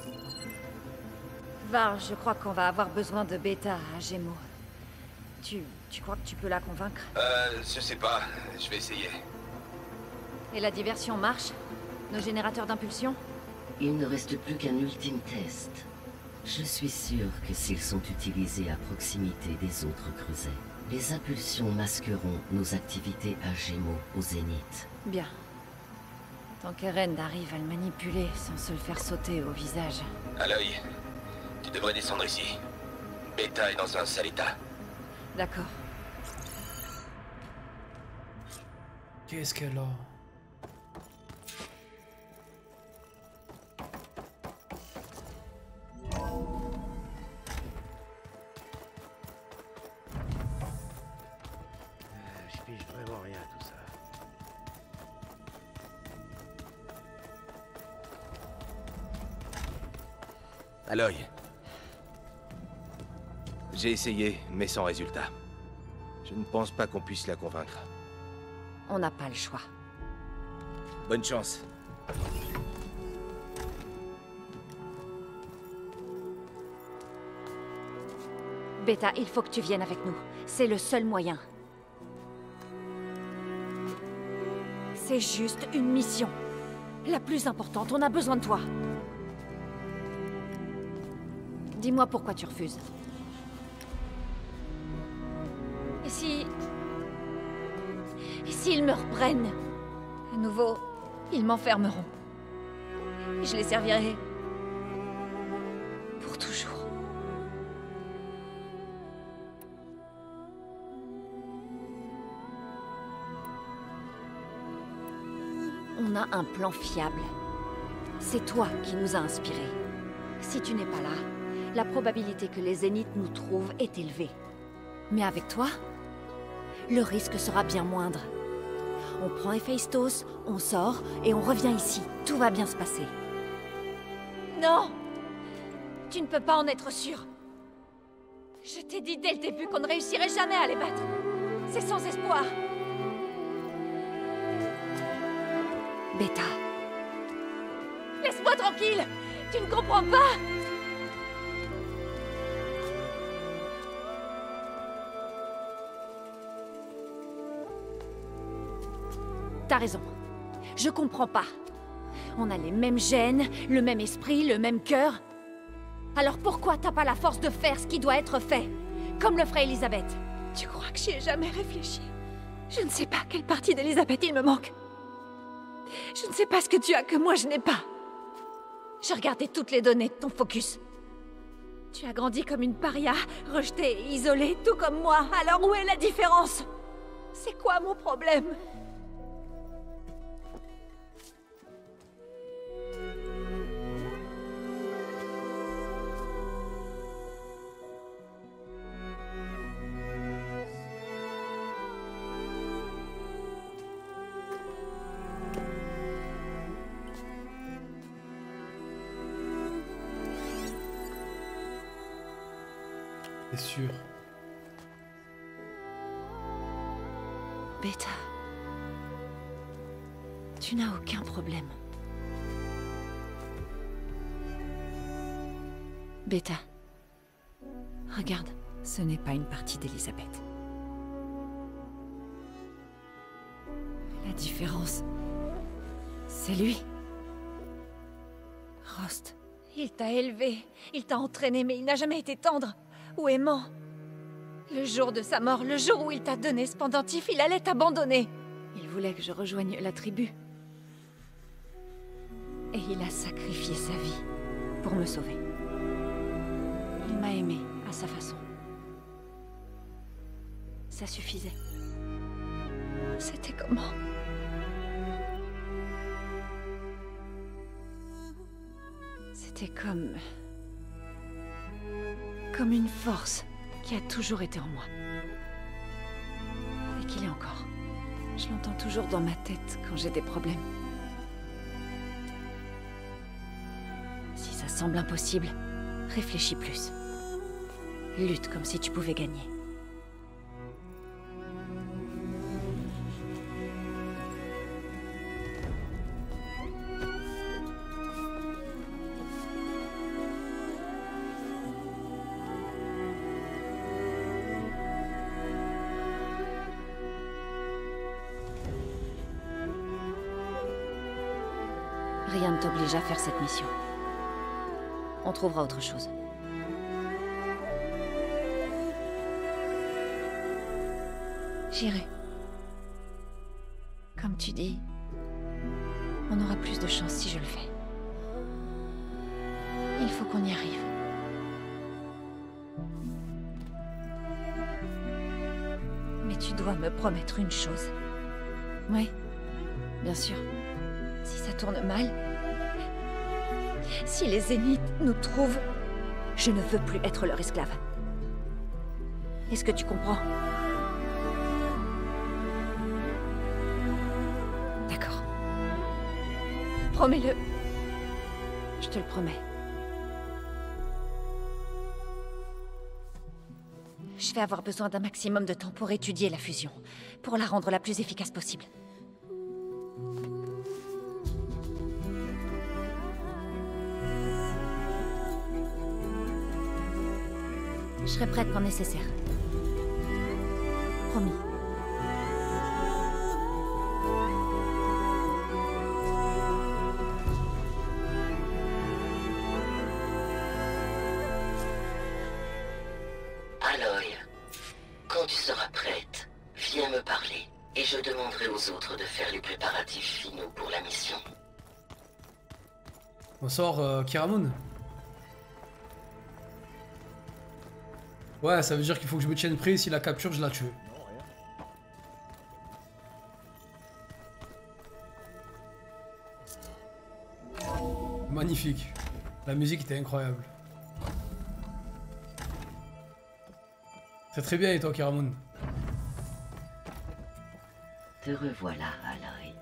Var, je crois qu'on va avoir besoin de Beta à Gémeaux. Tu... tu crois que tu peux la convaincre? Euh, je sais pas. Je vais essayer. Et la diversion marche? Nos générateurs d'impulsion? Il ne reste plus qu'un ultime test. Je suis sûr que s'ils sont utilisés à proximité des autres creusets, les impulsions masqueront nos activités à Gémeaux au Zénith. Bien. Tant qu'Eren arrive à le manipuler sans se le faire sauter au visage. Aloy, tu devrais descendre ici. Beta est dans un sale état. D'accord. Qu'est-ce qu'elle a? Je pige vraiment rien à tout ça. Aloy. J'ai essayé, mais sans résultat. Je ne pense pas qu'on puisse la convaincre. On n'a pas le choix. Bonne chance. Beta, il faut que tu viennes avec nous. C'est le seul moyen. C'est juste une mission. La plus importante, on a besoin de toi. Dis-moi pourquoi tu refuses. Et si... Et s'ils me reprennent? À nouveau, ils m'enfermeront. Je les servirai... pour toujours. On a un plan fiable. C'est toi qui nous a inspirés. Si tu n'es pas là, la probabilité que les Zéniths nous trouvent est élevée. Mais avec toi, le risque sera bien moindre. On prend Héphaïstos, on sort et on revient ici. Tout va bien se passer. Non! Tu ne peux pas en être sûr. Je t'ai dit dès le début qu'on ne réussirait jamais à les battre. C'est sans espoir. Beta. Laisse-moi tranquille! Tu ne comprends pas! T'as raison. Je comprends pas. On a les mêmes gènes, le même esprit, le même cœur. Alors pourquoi t'as pas la force de faire ce qui doit être fait? Comme le ferait Elisabeth. Tu crois que j'y ai jamais réfléchi? Je ne sais pas quelle partie d'Elisabeth il me manque. Je ne sais pas ce que tu as que moi je n'ai pas. J'ai regardé toutes les données de ton focus. Tu as grandi comme une paria, rejetée et isolée, tout comme moi. Alors où est la différence? C'est quoi mon problème? C'est sûr. Beta, tu n'as aucun problème. Beta, regarde, ce n'est pas une partie d'Elisabeth. La différence, c'est lui. Rost, il t'a élevé, il t'a entraîné, mais il n'a jamais été tendre ou aimant. Le jour de sa mort, le jour où il t'a donné ce pendentif, il allait t'abandonner. Il voulait que je rejoigne la tribu. Et il a sacrifié sa vie pour me sauver. Il m'a aimé à sa façon. Ça suffisait. C'était comment? C'était comme... comme une force qui a toujours été en moi. Et qu'il est encore. Je l'entends toujours dans ma tête quand j'ai des problèmes. Si ça semble impossible, réfléchis plus. Lutte comme si tu pouvais gagner. Rien ne t'oblige à faire cette mission. On trouvera autre chose. J'irai. Comme tu dis, on aura plus de chance si je le fais. Il faut qu'on y arrive. Mais tu dois me promettre une chose. Oui, bien sûr. Si ça tourne mal, si les Zéniths nous trouvent, je ne veux plus être leur esclave. Est-ce que tu comprends? D'accord. Promets-le. Je te le promets. Je vais avoir besoin d'un maximum de temps pour étudier la fusion, pour la rendre la plus efficace possible. Je serai prête quand nécessaire. Promis. Aloy, quand tu seras prête, viens me parler et je demanderai aux autres de faire les préparatifs finaux pour la mission. Bonsoir, euh, Kiramune. Ouais, ça veut dire qu'il faut que je me tienne prêt, si la capture, je la tue. Magnifique. La musique était incroyable. C'est très bien, et toi, Kiramune? Te revoilà, Aloy.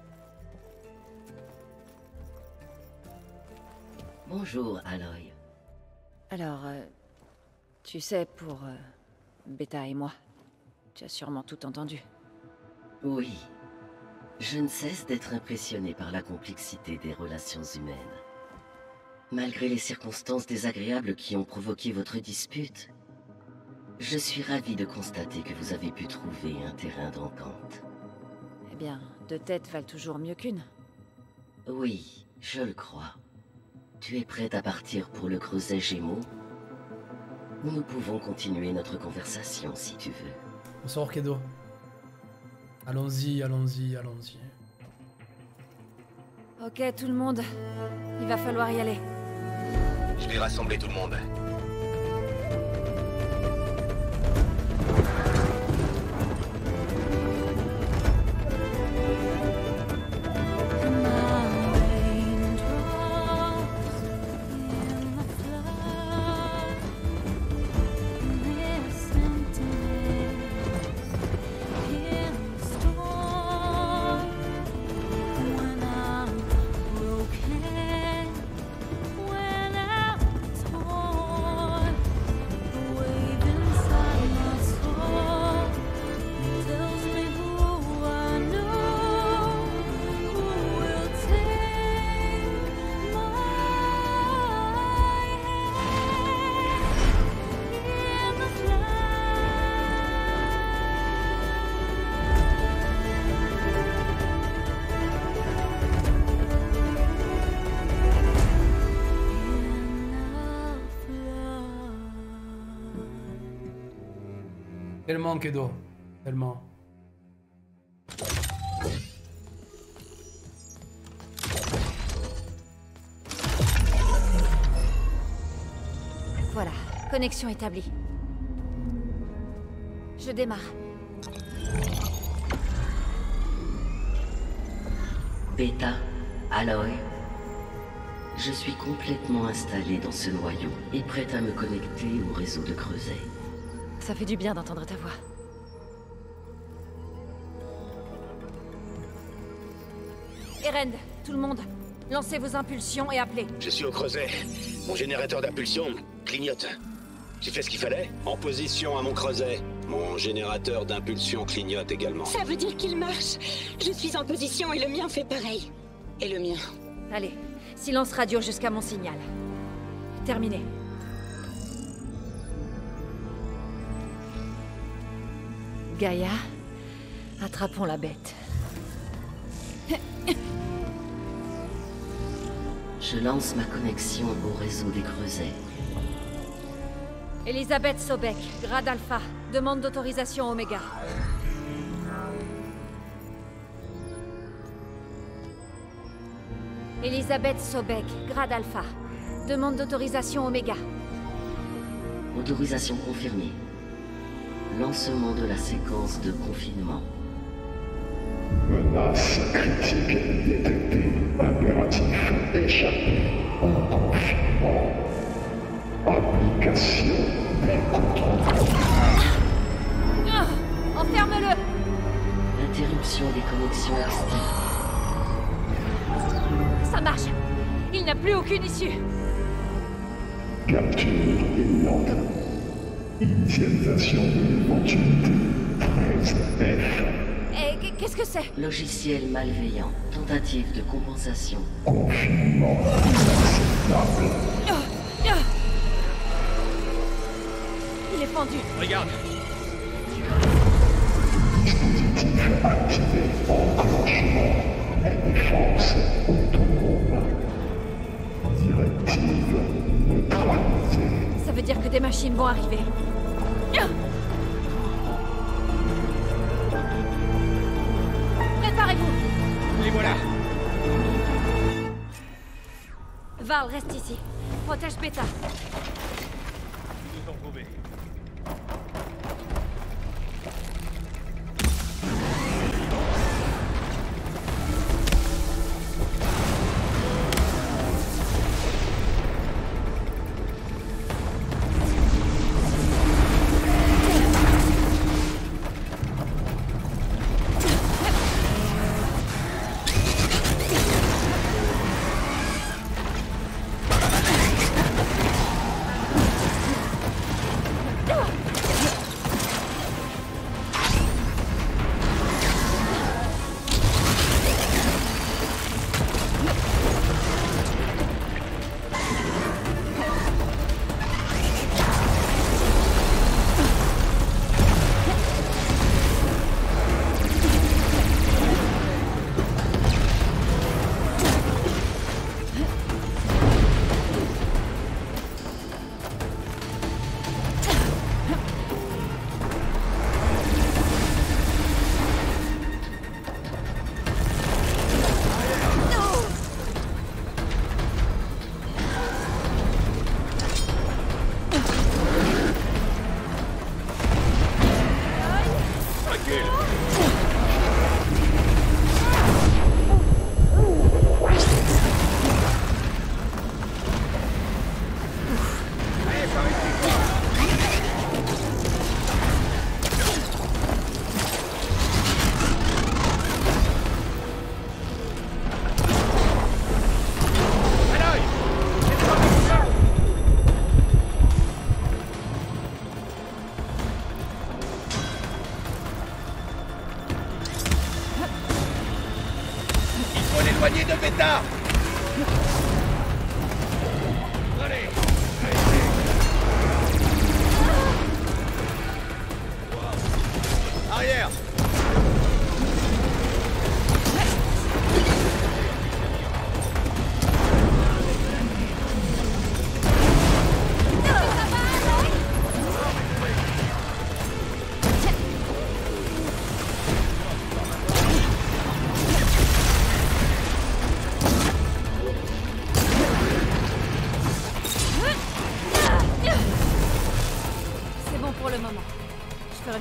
Bonjour, Aloy. Alors, euh, tu sais, pour euh, Beta et moi, tu as sûrement tout entendu. Oui. Je ne cesse d'être impressionné par la complexité des relations humaines. Malgré les circonstances désagréables qui ont provoqué votre dispute, je suis ravi de constater que vous avez pu trouver un terrain d'entente. Eh bien, deux têtes valent toujours mieux qu'une. Oui, je le crois. Tu es prête à partir pour le creuset Gémeaux? Nous pouvons continuer notre conversation si tu veux. Bonsoir, Kedo. Allons-y, allons-y, allons-y. Ok, tout le monde. Il va falloir y aller. Je vais rassembler tout le monde. Tellement, Kedo. Tellement. Voilà, connexion établie. Je démarre. Beta, Aloy. Je suis complètement installé dans ce noyau et prête à me connecter au réseau de Creuset. Ça fait du bien d'entendre ta voix. Erend, tout le monde, lancez vos impulsions et appelez. Je suis au Creuset. Mon générateur d'impulsion clignote. J'ai fait ce qu'il fallait. En position à mon Creuset. Mon générateur d'impulsion clignote également. Ça veut dire qu'il marche. Je suis en position et le mien fait pareil. Et le mien. Allez, silence radio jusqu'à mon signal. Terminé. Gaïa, attrapons la bête. Je lance ma connexion au réseau des Creusets. Elisabeth Sobek, grade alpha, demande d'autorisation Oméga. Elisabeth Sobek, grade alpha, demande d'autorisation Oméga. Autorisation confirmée. Lancement de la séquence de confinement. Menace critique détectée. Impératif échappé en confinement. Application des contrôles. Ah, enferme-le! Interruption des connexions externes. Ça marche! Il n'a plus aucune issue! Capture imminente. Initialisation de l'éventualité treize F. Et qu'est-ce que c'est? Logiciel malveillant. Tentative de compensation. Confinement inacceptable. Ah, ah. Il est pendu. Regarde. Dispositif activé. Enclenchement. Défense autonome. Directive neutralisée. Ça veut dire que des machines vont arriver. Ah. Préparez-vous. Les voilà. Val, reste ici. Protège Beta. Nous en trouver. Éloignez de Beta. Allez. Arrière.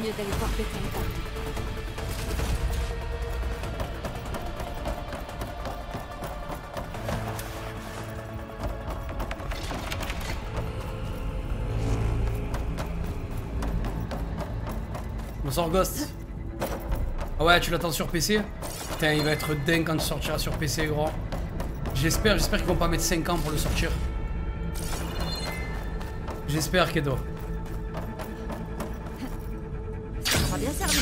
mieux d'aller voir Bethesda. Bonsoir Ghost. Ah ouais, tu l'attends sur P C? Putain, il va être dingue quand tu sortiras sur P C, gros. J'espère, j'espère qu'ils vont pas mettre cinq ans pour le sortir. J'espère, Kedo. Ça sera bien servi.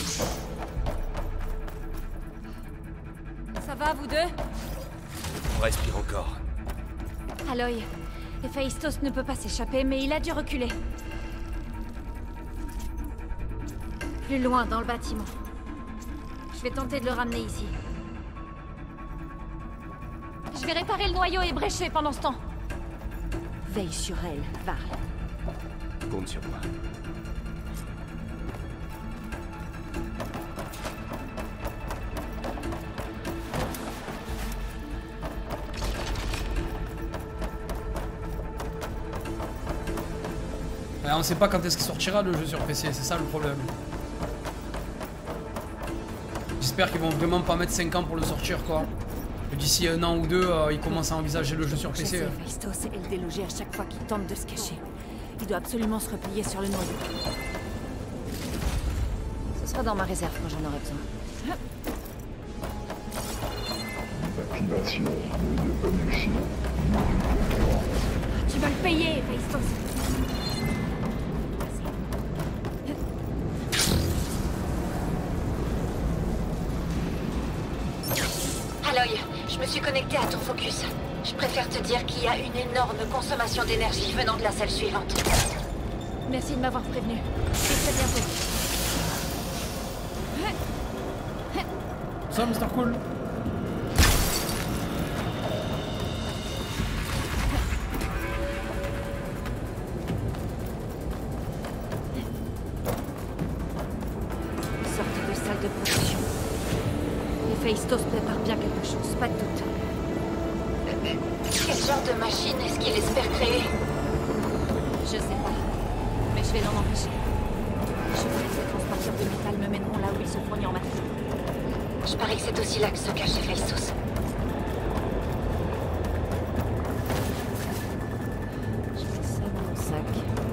Ça va, vous deux? On respire encore. Aloy, Héphaïstos ne peut pas s'échapper, mais il a dû reculer. Plus loin, dans le bâtiment. Je vais tenter de le ramener ici. Je vais réparer le noyau ébréché pendant ce temps. Veille sur elle, Varl. Compte sur moi. Ouais, on sait pas quand est-ce qu'il sortira le jeu sur P C, c'est ça le problème. J'espère qu'ils vont vraiment pas mettre cinq ans pour le sortir, quoi. D'ici un an ou deux, euh, ils commencent à envisager le jeu sur P C. Chasser Héphaïstos et le déloger à chaque fois qu'il tente de se cacher. Il doit absolument se replier sur le noyau. Ce sera dans ma réserve quand j'en aurai besoin. Activation de connexion. Tu vas le payer, Héphaïstos. Aloy, je me suis connectée à ton focus. Je préfère te dire qu'il y a une énorme consommation d'énergie venant de la salle suivante. Merci de m'avoir prévenu. À très bientôt. Ça, Mister Cool. Une sorte de salle de production. Héphaïstos prépare bien quelque chose, pas de doute. Quel genre de machine est-ce qu'il espère créer? Je sais pas, mais je vais l'en empêcher. Je parie que ces transporteurs de métal me mèneront là où ils sont fournis en matériaux. Je parie que c'est aussi là que se cache Héphaïstos. Je mets ça dans mon sac.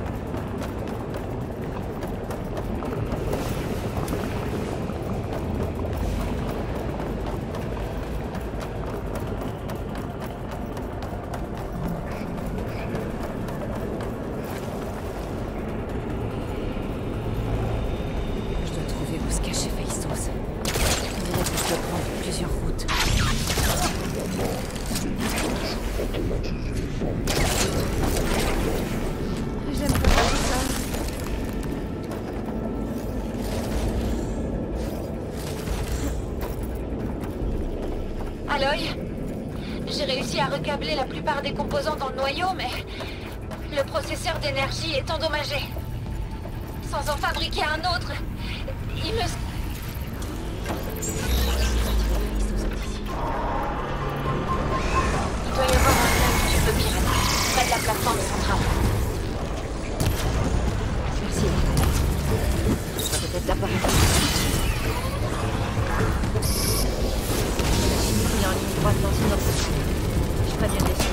Aloy, j'ai réussi à recabler la plupart des composants dans le noyau, mais le processeur d'énergie est endommagé. Sans en fabriquer un autre, il me... Il doit y avoir un lien que tu peux pirater, près de la plateforme centrale. Merci. Ça va peut-être l'appareil. En ligne droite dans une autre. Je suis pas bien déçu.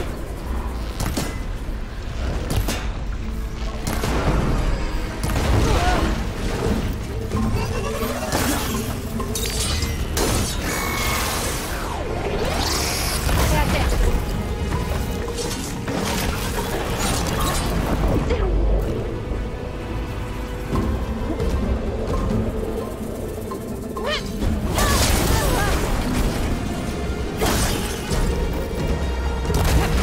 Ah!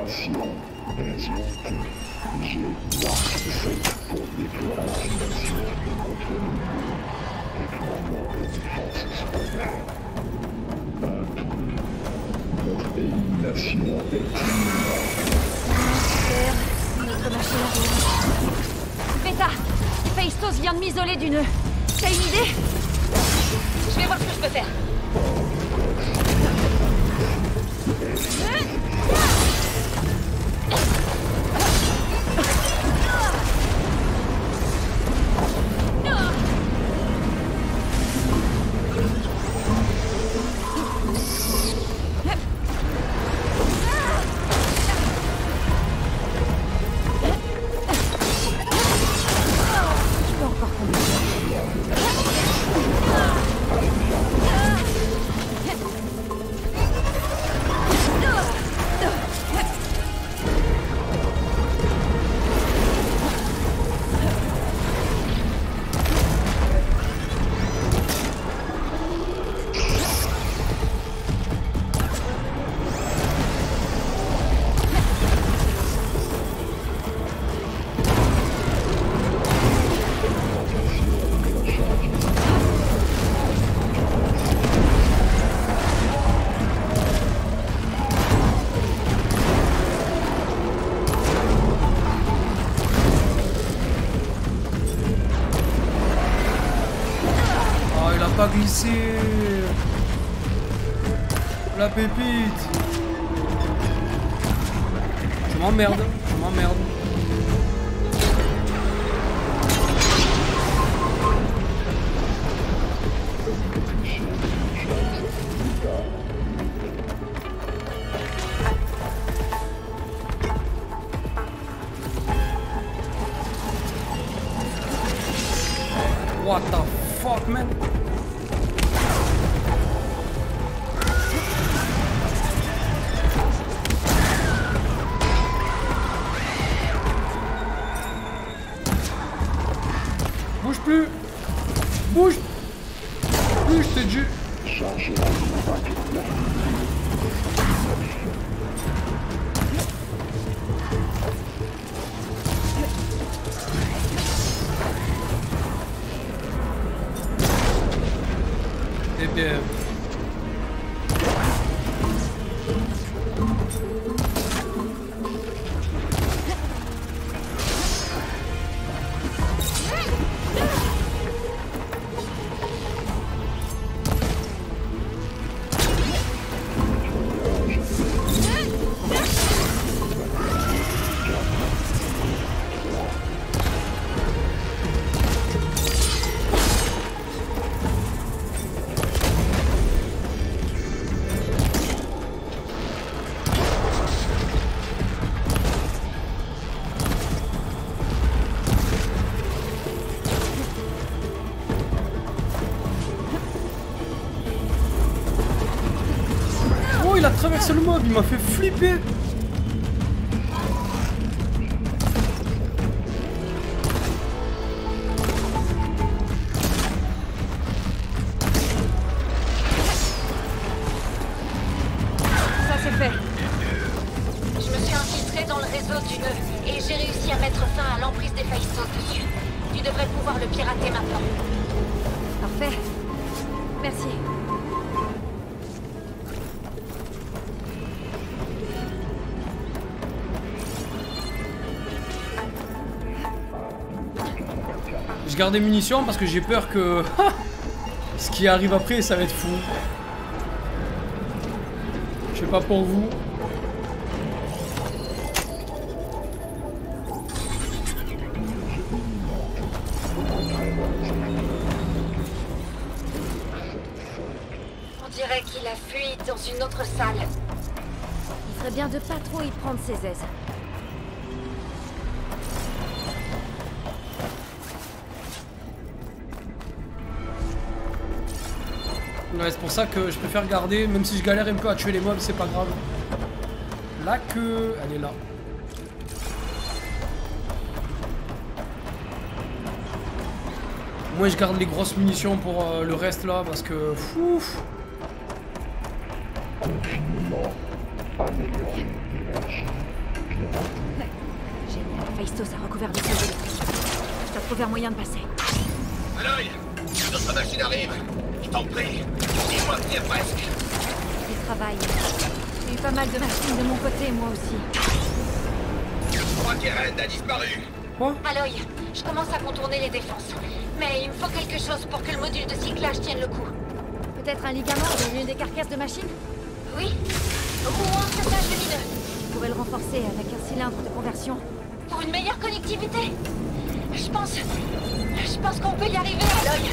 Opération résulté. J'ai Mark sept pour déploiement d'activation contre l'ennemi. Déploiement de défense solaire. Intrus. Notre élimination est imminente. Super, notre machine arrive. Beta, Phaistos vient de m'isoler du nœud. T'as une idée? Je vais voir ce que je peux faire. Glisser la pépite. Je m'emmerde, je m'emmerde. What the fuck, man? Bouge plus! Bouge! Bouge, t'es dû! Chargez la Eh bien... Il a traversé le mob, il m'a fait flipper. Ça c'est fait. Je me suis infiltré dans le réseau du nœud et j'ai réussi à mettre fin à l'emprise des Phaistos dessus. Tu devrais pouvoir le pirater maintenant. Parfait. Merci. Je garde des munitions parce que j'ai peur que ce qui arrive après ça va être fou. Je sais pas pour vous. On dirait qu'il a fui dans une autre salle. Il ferait bien de pas trop y prendre ses aises. Ouais, c'est pour ça que je préfère garder, même si je galère un peu à tuer les mobs, c'est pas grave. La queue, elle est là. Moi je garde les grosses munitions pour euh, le reste là, parce que... Fouf. Confinement. Améliorer l'énergie. Génial, Phaistos a recouvert le sol électrique. Je dois trouver un moyen de passer. Aloy, notre machine arrive. Je t'en prie, dis-moi que t'y es presque. Il travaille. J'ai eu pas mal de machines de mon côté, moi aussi. Je crois qu'Eren a disparu. Quoi? Aloy, je commence à contourner les défenses. Mais il me faut quelque chose pour que le module de cyclage tienne le coup. Peut-être un ligament dans l'une des carcasses de machine? Oui. Ou un passage lumineux. Je pourrais le renforcer avec un cylindre de conversion. Pour une meilleure connectivité. Je pense... Je pense qu'on peut y arriver, Aloy.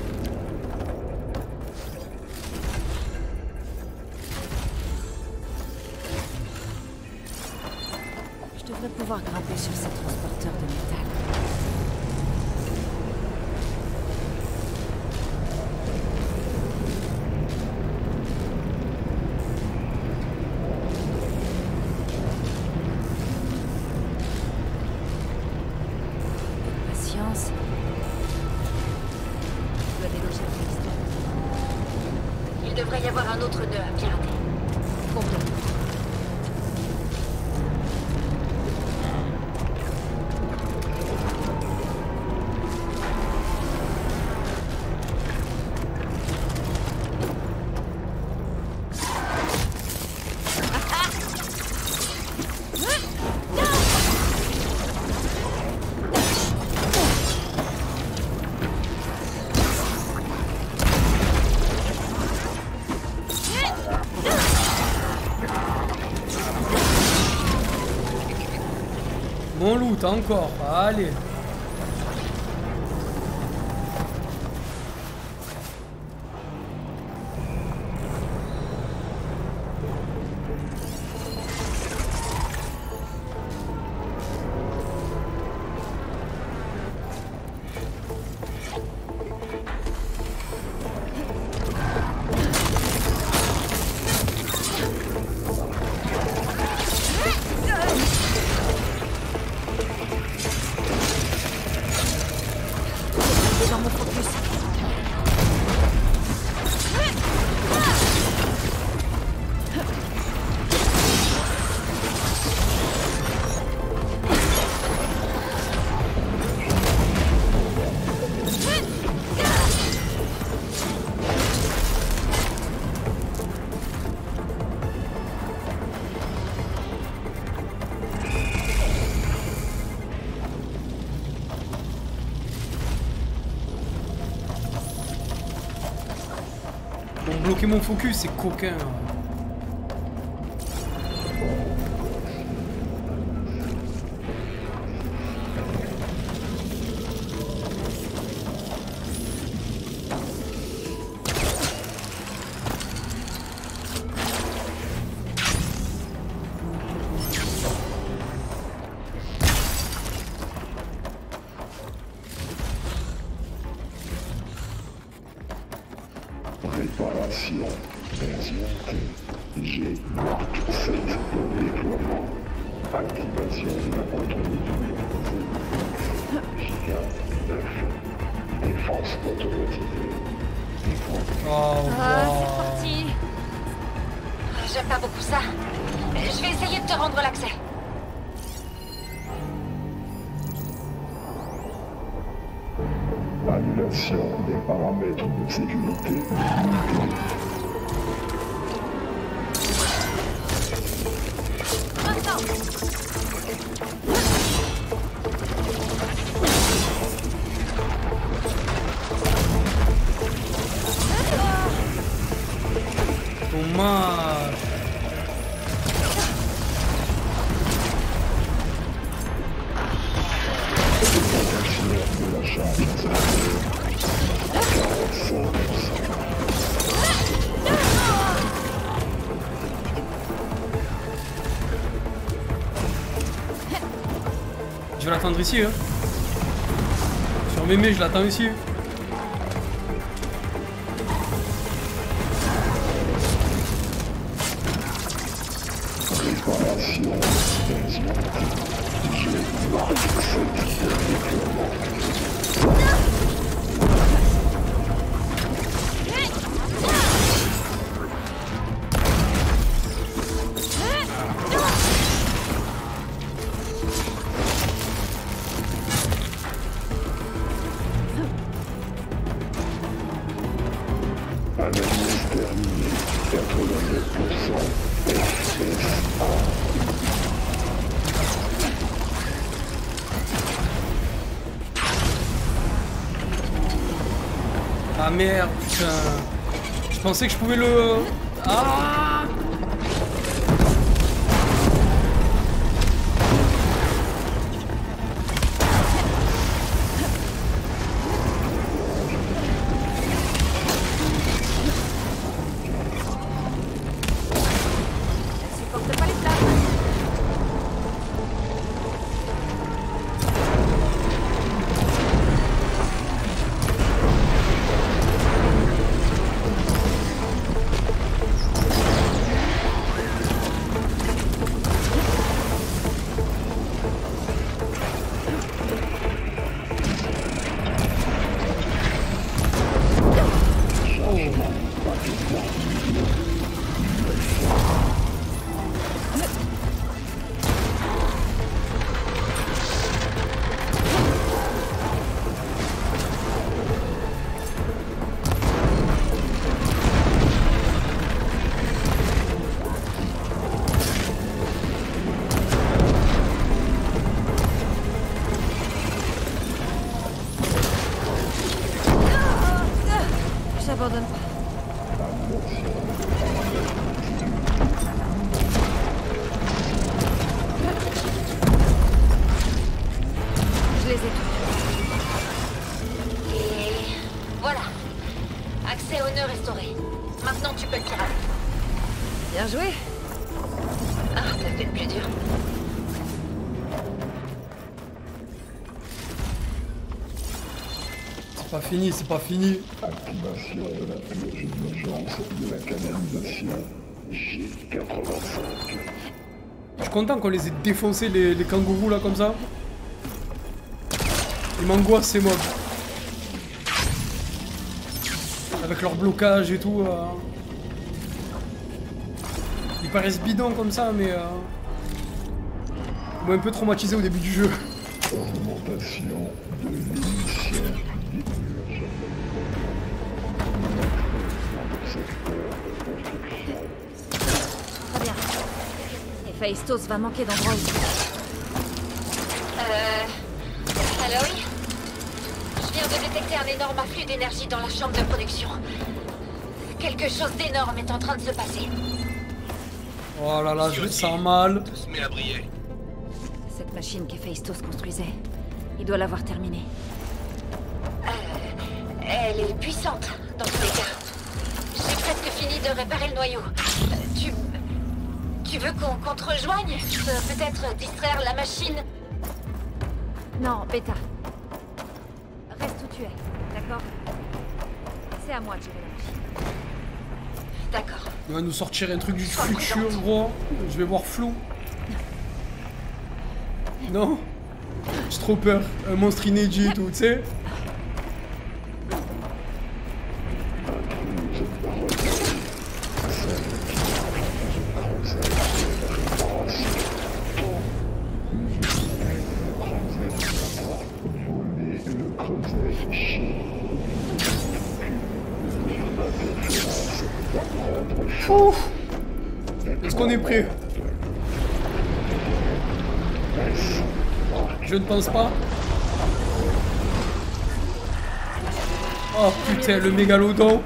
Je devrais pouvoir grimper sur ces transporteurs de métal. Patience. Je dois déloger le piston. Il devrait y avoir un autre nœud à pirater. Complètement. Mon loot encore, allez. Dans mon focus. Bon, bloquer mon focus, c'est coquin. Préparation. Version T. G marque sept pour déploiement. Activation de la contrôle Giga neuf. Défense automatisée. Oh, Ah, wow. c'est parti. J'aime pas beaucoup ça. Je vais essayer de te rendre l'accès. Annulation des paramètres de sécurité limitée. Dommage. De la charge quarante-cinq pour cent. Je vais l'attendre ici, hein. Sur Mémé, je l'attends ici. Préparation. Version T. G marque sept pour déploiement. Ah merde, putain. Je pensais que je pouvais le... Ah! J'abandonne pas. Je les ai tous. Et voilà. Accès aux nœuds restauré. Maintenant tu peux le tirer. Bien joué. Ah, t'as fait le plus dur. C'est pas fini, c'est pas fini. Activation de la purge d'urgence de la canalisation J quatre-vingt-cinq. Je suis content qu'on les ait défoncés, les, les kangourous là comme ça. Ils m'angoissent ces mobs. Avec leur blocage et tout. Euh... Ils paraissent bidons comme ça, mais... Euh... Ils m'ont un peu traumatisé au début du jeu. Augmentation de l'émission. Très bien. Et Phaistos va manquer d'endroits ici. Euh... Aloy ? Je viens de détecter un énorme afflux d'énergie dans la chambre de production. Quelque chose d'énorme est en train de se passer. Oh là là, je le sens mal. Tout se met à briller. Cette machine qu'Héphaïstos construisait, il doit l'avoir terminée. Euh, elle est puissante, dans tous les cas. J'ai presque fini de réparer le noyau. Euh, tu... Tu veux qu'on qu'on te rejoigne? Je peux peut-être distraire la machine? Non, Beta. Reste où tu es, d'accord? C'est à moi de gérer la machine. D'accord. Il va nous sortir un truc du futur, gros. Je vais voir flou. Non? J'ai trop peur. Un monstre inédit et tout, tu sais? Ouf. Est-ce qu'on est prêt? Je ne pense pas. Oh putain, le mégalodon.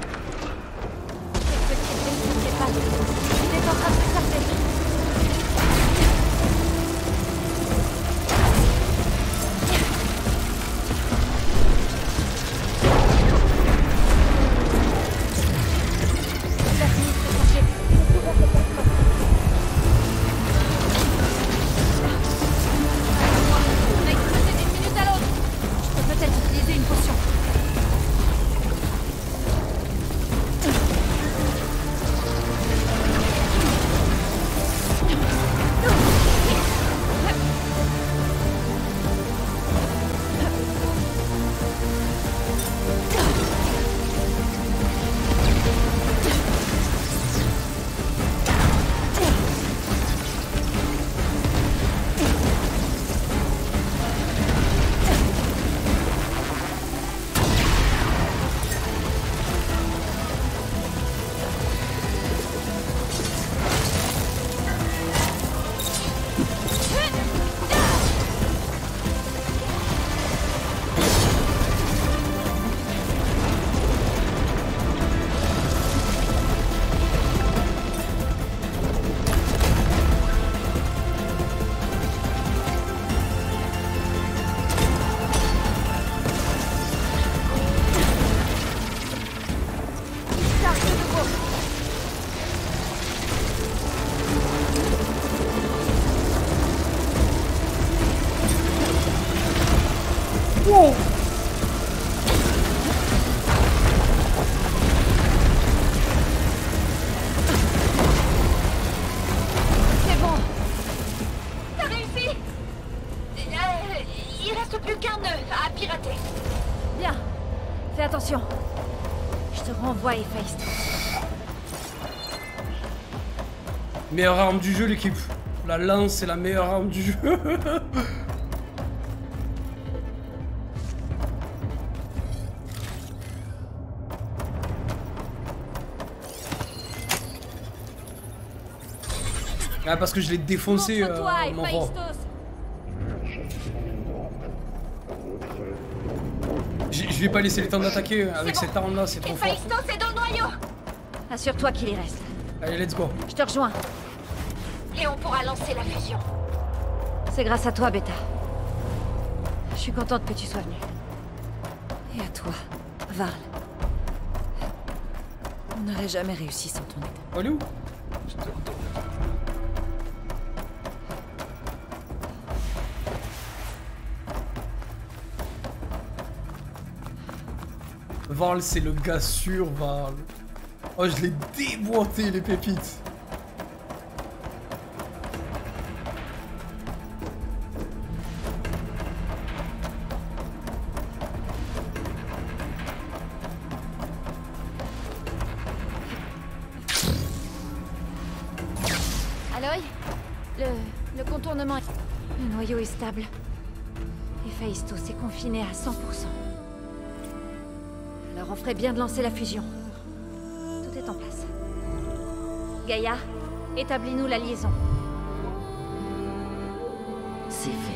Fais attention. Je te renvoie, Héphaïstos. Meilleure arme du jeu, l'équipe. La lance, c'est la meilleure arme du jeu. Ah, parce que je l'ai défoncé, euh, mon roi. Je vais pas laisser le temps d'attaquer avec cette arme là, c'est trop fort. Héphaïstos est dans le noyau. Assure-toi qu'il y reste. Allez, let's go. Je te rejoins. Et on pourra lancer la fusion. C'est grâce à toi, Beta. Je suis contente que tu sois venue. Et à toi, Varl. On n'aurait jamais réussi sans ton aide. Allez où? Je te retourne. Varl, c'est le gars sûr, Varl. Oh, je l'ai déboîté, les pépites. Aloy, le, le contournement... Le noyau est stable. Héphaïstos est confiné à cent pour cent. Alors on ferait bien de lancer la fusion. Tout est en place. Gaïa, établis-nous la liaison. C'est fait.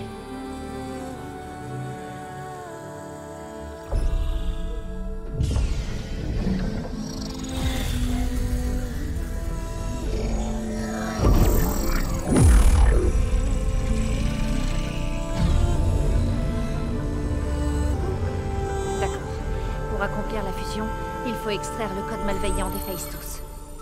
Pour accomplir la fusion, il faut extraire le code malveillant d'Héphaïstos.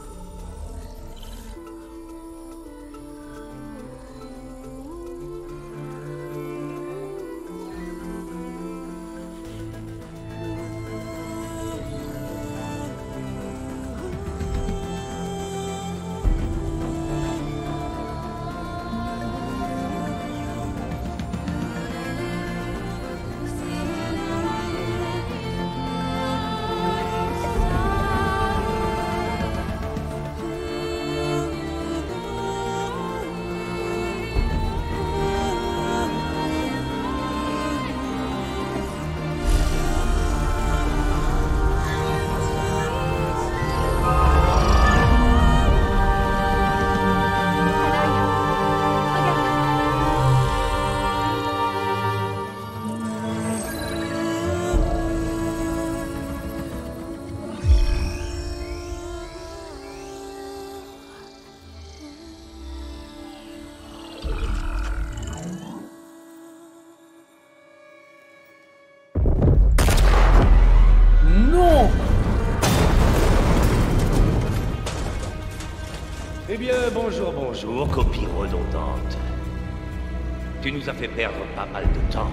Eh bien, bonjour, bonjour, copie redondante. Tu nous as fait perdre pas mal de temps.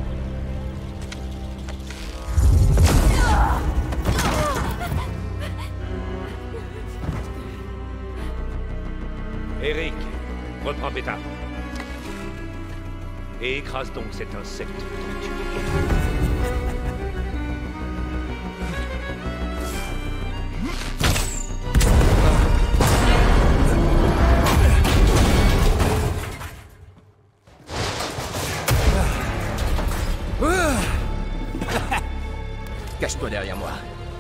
Eric, reprends Beta. Et écrase donc cet insecte tortueux. Cache-toi derrière moi.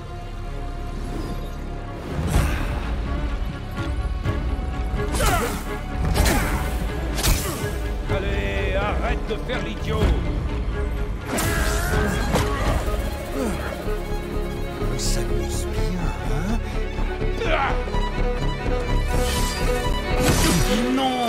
Allez, arrête de faire l'idiot. On s'amuse bien, hein? Non.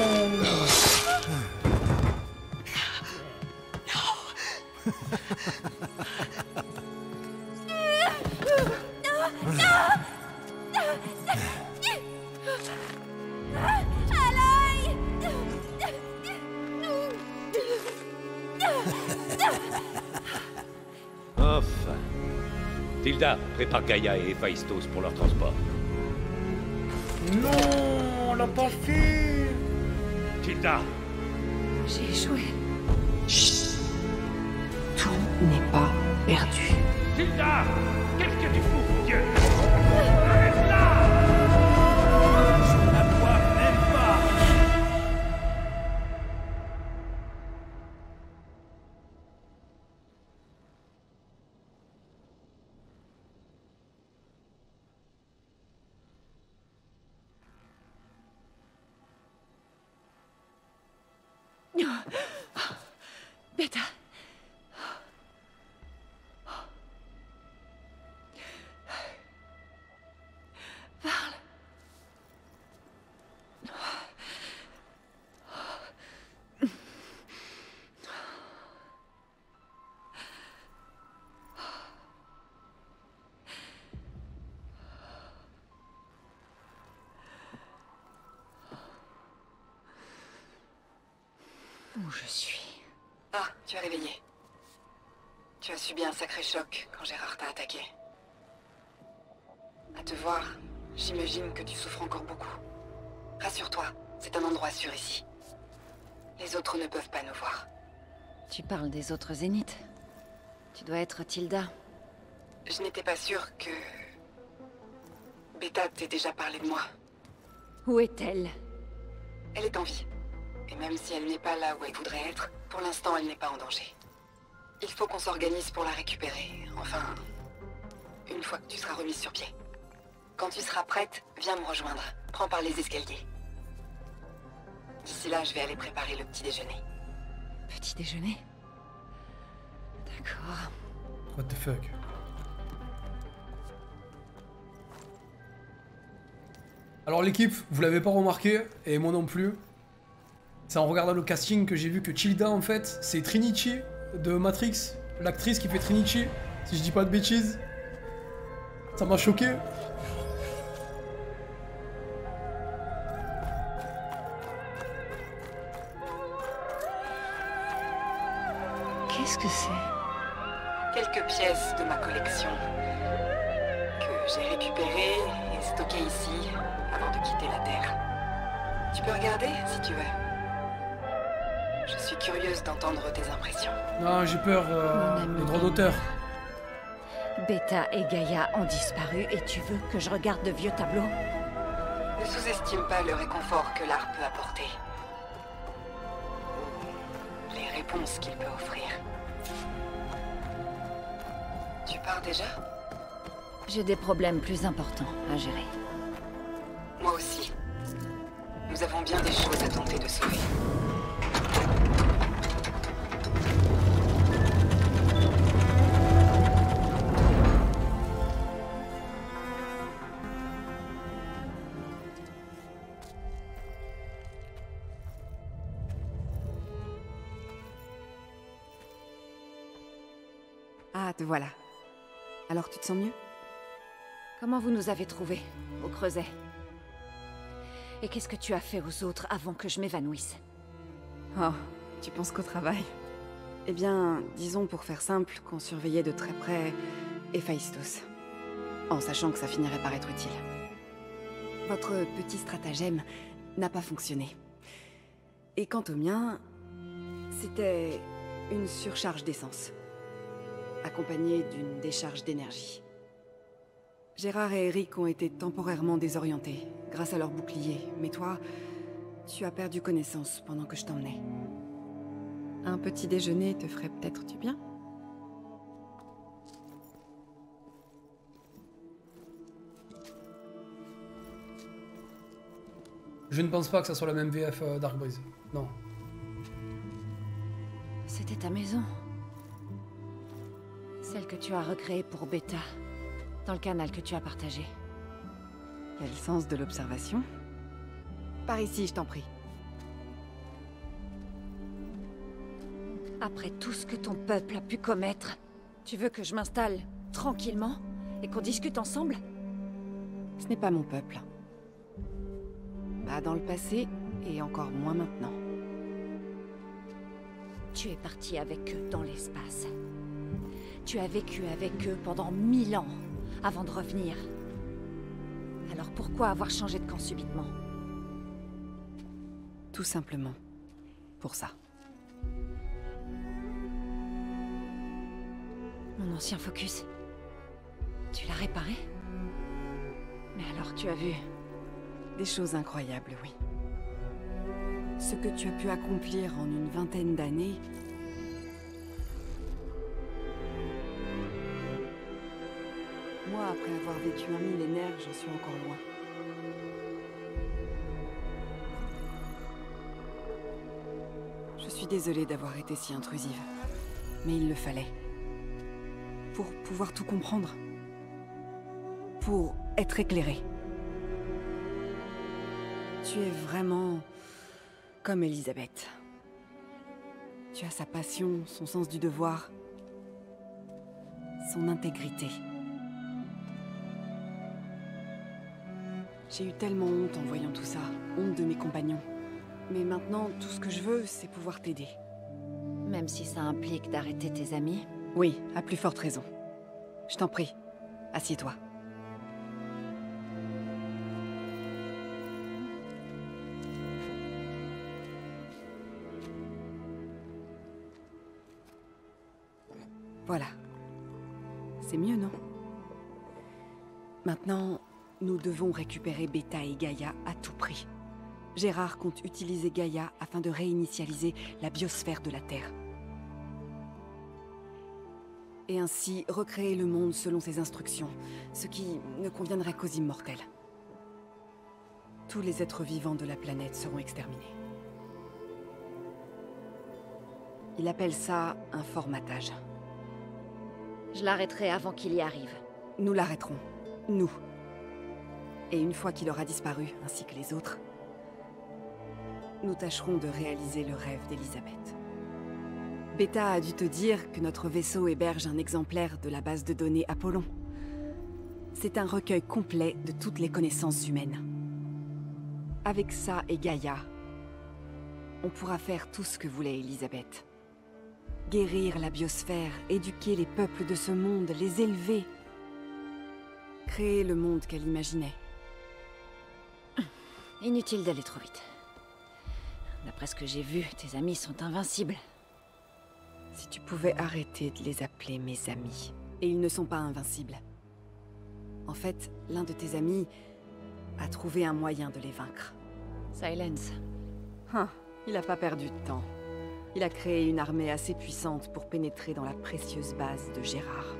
Enfin. Tilda, prépare Gaïa et Héphaïstos pour leur transport. Non, on l'a pas fait. Tilda. J'ai échoué. Chut. Tout n'est pas perdu. Tilda! Qu'est-ce que tu fous, mon Dieu? Arrête là! Je la vois même pas! Beta. Parle. Où je suis? Ah, tu es réveillé. Tu as subi un sacré choc quand Gérard t'a attaqué. À te voir, j'imagine que tu souffres encore beaucoup. Rassure-toi, c'est un endroit sûr ici. Les autres ne peuvent pas nous voir. Tu parles des autres zéniths. Tu dois être Tilda. Je n'étais pas sûre que... Beta t'ait déjà parlé de moi. Où est-elle? Elle est en vie. Et même si elle n'est pas là où elle voudrait être, pour l'instant, elle n'est pas en danger. Il faut qu'on s'organise pour la récupérer. Enfin, une fois que tu seras remise sur pied. Quand tu seras prête, viens me rejoindre. Prends par les escaliers. D'ici là, je vais aller préparer le petit déjeuner. Petit déjeuner? D'accord. What the fuck? Alors l'équipe, vous l'avez pas remarqué, et moi non plus. C'est en regardant le casting que j'ai vu que Tilda, en fait, c'est Trinity de Matrix, l'actrice qui fait Trinity, si je dis pas de bêtises. Ça m'a choqué. Qu'est-ce que c'est? Quelques pièces de ma collection que j'ai récupérées et stockées ici avant de quitter la Terre. Tu peux regarder si tu veux. Je suis curieuse d'entendre tes impressions. Non, j'ai peur euh, des droits d'auteur. Beta et Gaïa ont disparu et tu veux que je regarde de vieux tableaux? Ne sous-estime pas le réconfort que l'art peut apporter. Les réponses qu'il peut offrir. Tu pars déjà? J'ai des problèmes plus importants à gérer. Moi aussi. Nous avons bien des choses à tenter de sauver. Ah, te voilà. Alors tu te sens mieux? Comment vous nous avez trouvés, au Creuset? Et qu'est-ce que tu as fait aux autres avant que je m'évanouisse? Oh, tu penses qu'au travail? Eh bien, disons pour faire simple qu'on surveillait de très près Héphaïstos, en sachant que ça finirait par être utile. Votre petit stratagème n'a pas fonctionné. Et quant au mien, c'était une surcharge d'essence, accompagnée d'une décharge d'énergie. Gérard et Eric ont été temporairement désorientés grâce à leur bouclier, mais toi, tu as perdu connaissance pendant que je t'emmenais. Un petit déjeuner te ferait peut-être du bien? Je ne pense pas que ça soit la même V F euh, Dark Breeze. Non. C'était ta maison. Celle que tu as recréée pour Beta, dans le canal que tu as partagé. Quel sens de l'observation? Par ici, je t'en prie. Après tout ce que ton peuple a pu commettre, tu veux que je m'installe tranquillement et qu'on discute ensemble? Ce n'est pas mon peuple. Pas dans le passé et encore moins maintenant. Tu es parti avec eux dans l'espace. Tu as vécu avec eux pendant mille ans avant de revenir. Alors pourquoi avoir changé de camp subitement? Tout simplement pour ça. Mon ancien focus. Tu l'as réparé? Mais alors tu as vu... Des choses incroyables, oui. Ce que tu as pu accomplir en une vingtaine d'années... Moi, après avoir vécu un millénaire, j'en suis encore loin. Je suis désolée d'avoir été si intrusive. Mais il le fallait. Pour pouvoir tout comprendre. Pour être éclairée. Tu es vraiment comme Elisabeth. Tu as sa passion, son sens du devoir, son intégrité. J'ai eu tellement honte en voyant tout ça, honte de mes compagnons. Mais maintenant, tout ce que je veux, c'est pouvoir t'aider. Même si ça implique d'arrêter tes amis? Oui, à plus forte raison. Je t'en prie, assieds-toi. Voilà. C'est mieux, non? Maintenant, nous devons récupérer Beta et Gaïa à tout prix. Gérard compte utiliser Gaïa afin de réinitialiser la biosphère de la Terre. Et ainsi recréer le monde selon ses instructions, ce qui ne conviendrait qu'aux immortels. Tous les êtres vivants de la planète seront exterminés. Il appelle ça un formatage. Je l'arrêterai avant qu'il y arrive. Nous l'arrêterons. Nous. Et une fois qu'il aura disparu, ainsi que les autres, nous tâcherons de réaliser le rêve d'Elisabeth. Beta a dû te dire que notre vaisseau héberge un exemplaire de la base de données Apollon. C'est un recueil complet de toutes les connaissances humaines. Avec ça et Gaïa, on pourra faire tout ce que voulait Elisabeth. Guérir la biosphère, éduquer les peuples de ce monde, les élever. Créer le monde qu'elle imaginait. Inutile d'aller trop vite. D'après ce que j'ai vu, tes amis sont invincibles. Si tu pouvais arrêter de les appeler mes amis. Et ils ne sont pas invincibles. En fait, l'un de tes amis a trouvé un moyen de les vaincre. Silence. Hein, il n'a pas perdu de temps. Il a créé une armée assez puissante pour pénétrer dans la précieuse base de Gérard.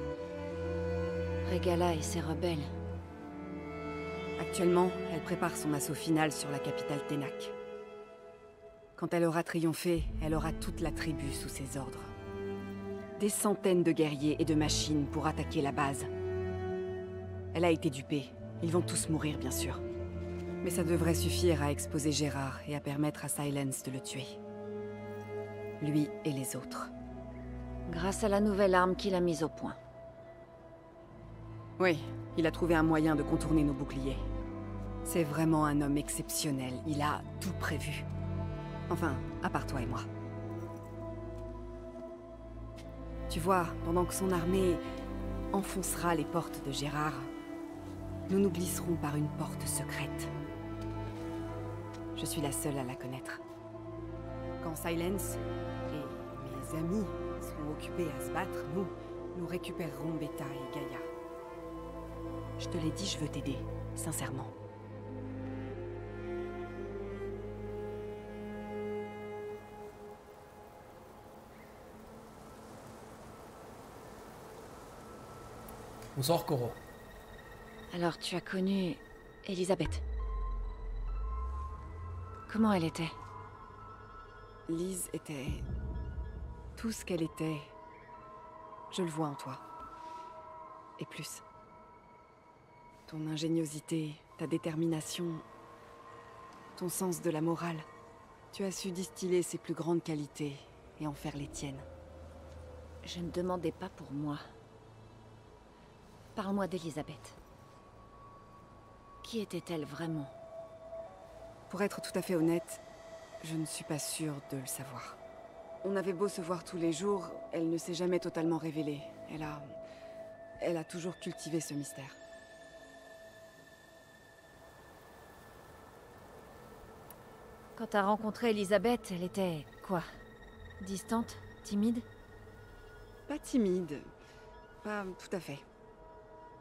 Regala et ses rebelles. Actuellement, elle prépare son assaut final sur la capitale Ténac. Quand elle aura triomphé, elle aura toute la tribu sous ses ordres. Des centaines de guerriers et de machines pour attaquer la base. Elle a été dupée. Ils vont tous mourir, bien sûr. Mais ça devrait suffire à exposer Gérard et à permettre à Silence de le tuer. Lui et les autres. Grâce à la nouvelle arme qu'il a mise au point. Oui, il a trouvé un moyen de contourner nos boucliers. C'est vraiment un homme exceptionnel. Il a tout prévu. Enfin, à part toi et moi. Tu vois, pendant que son armée enfoncera les portes de Gérard, nous nous glisserons par une porte secrète. Je suis la seule à la connaître. Quand Silence et mes amis seront occupés à se battre, nous, nous récupérerons Beta et Gaïa. Je te l'ai dit, je veux t'aider, sincèrement. Bonsoir, Coro. Alors tu as connu Elisabeth. Comment elle était? Lise était... tout ce qu'elle était. Je le vois en toi. Et plus. Ton ingéniosité, ta détermination, ton sens de la morale. Tu as su distiller ses plus grandes qualités et en faire les tiennes. Je ne demandais pas pour moi. Parle-moi d'Elisabeth. Qui était-elle vraiment? Pour être tout à fait honnête, je ne suis pas sûre de le savoir. On avait beau se voir tous les jours, elle ne s'est jamais totalement révélée. Elle a... elle a toujours cultivé ce mystère. Quand t'as rencontré Elisabeth, elle était... quoi? Distante? Timide? Pas timide. Pas tout à fait.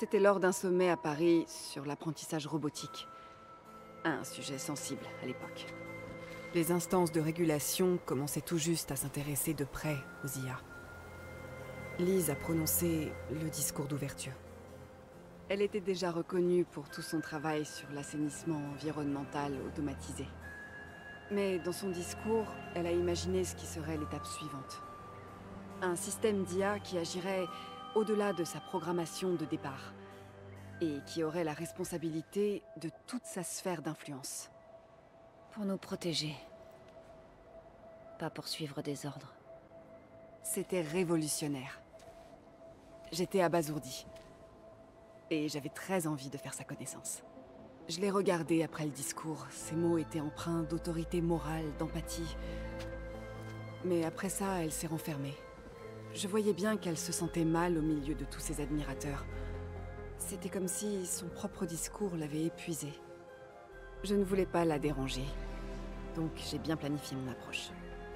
C'était lors d'un sommet à Paris sur l'apprentissage robotique. Un sujet sensible à l'époque. Les instances de régulation commençaient tout juste à s'intéresser de près aux I A. Lise a prononcé le discours d'ouverture. Elle était déjà reconnue pour tout son travail sur l'assainissement environnemental automatisé. Mais dans son discours, elle a imaginé ce qui serait l'étape suivante. Un système d'I A qui agirait au-delà de sa programmation de départ, et qui aurait la responsabilité de toute sa sphère d'influence. Pour nous protéger. Pas pour suivre des ordres. C'était révolutionnaire. J'étais abasourdie. Et j'avais très envie de faire sa connaissance. Je l'ai regardée après le discours. Ses mots étaient empreints d'autorité morale, d'empathie. Mais après ça, elle s'est renfermée. Je voyais bien qu'elle se sentait mal au milieu de tous ses admirateurs. C'était comme si son propre discours l'avait épuisée. Je ne voulais pas la déranger. Donc j'ai bien planifié mon approche.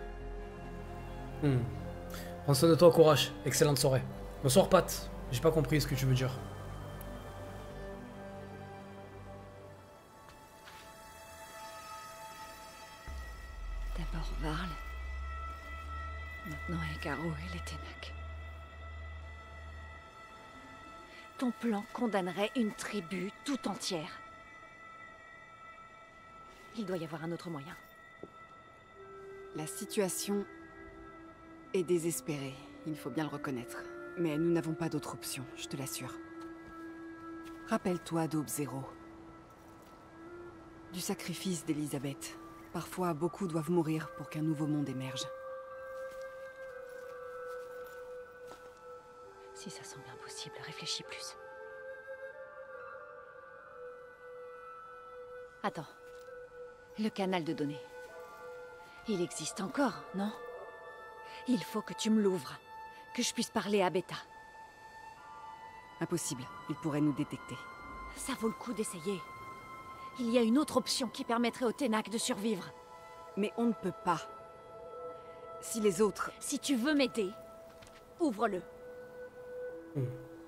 Hmm. Prends soin de toi, courage. Excellente soirée. Bonsoir, Pat. J'ai pas compris ce que tu veux dire. D'abord Varl. Maintenant Hekarro et les Ténac. Ton plan condamnerait une tribu tout entière. Il doit y avoir un autre moyen. La situation est désespérée, il faut bien le reconnaître. Mais nous n'avons pas d'autre option, je te l'assure. Rappelle-toi d'Aube Zéro. Du sacrifice d'Elisabeth. Parfois, beaucoup doivent mourir pour qu'un nouveau monde émerge. Si ça semble impossible, réfléchis plus. Attends. Le canal de données. Il existe encore, non? Il faut que tu me l'ouvres. Que je puisse parler à Beta. Impossible. Il pourrait nous détecter. Ça vaut le coup d'essayer. Il y a une autre option qui permettrait aux Ténac de survivre. Mais on ne peut pas. Si les autres... Si tu veux m'aider, ouvre-le. Hmm.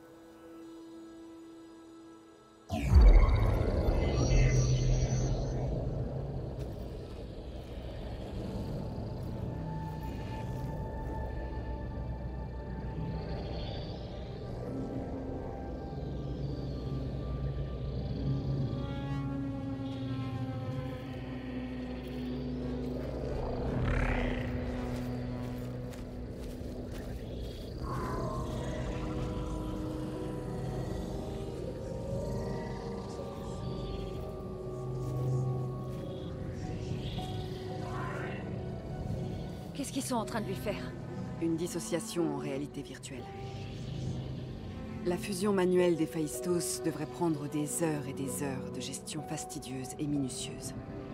Qu'est-ce qu'ils sont en train de lui faire? Une dissociation en réalité virtuelle. La fusion manuelle des Phaistos devrait prendre des heures et des heures de gestion fastidieuse et minutieuse.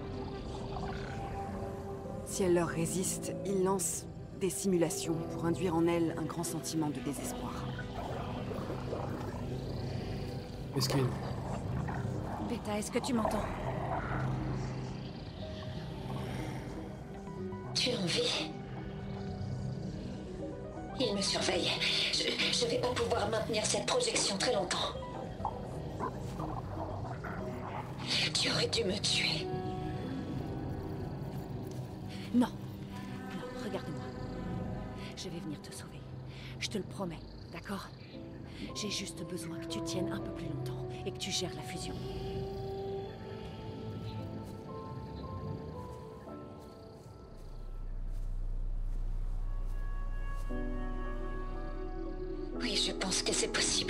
Si elle leur résiste, ils lancent des simulations pour induire en elle un grand sentiment de désespoir. Mesquine. Beta, est-ce que tu m'entends? Tu es en vie. Il me surveille. Je, je vais pas pouvoir maintenir cette projection très longtemps. Tu aurais dû me tuer. Non. Non, regarde-moi. Je vais venir te sauver. Je te le promets, d'accord? J'ai juste besoin que tu tiennes un peu plus longtemps et que tu gères la fusion. Oui, je pense que c'est possible.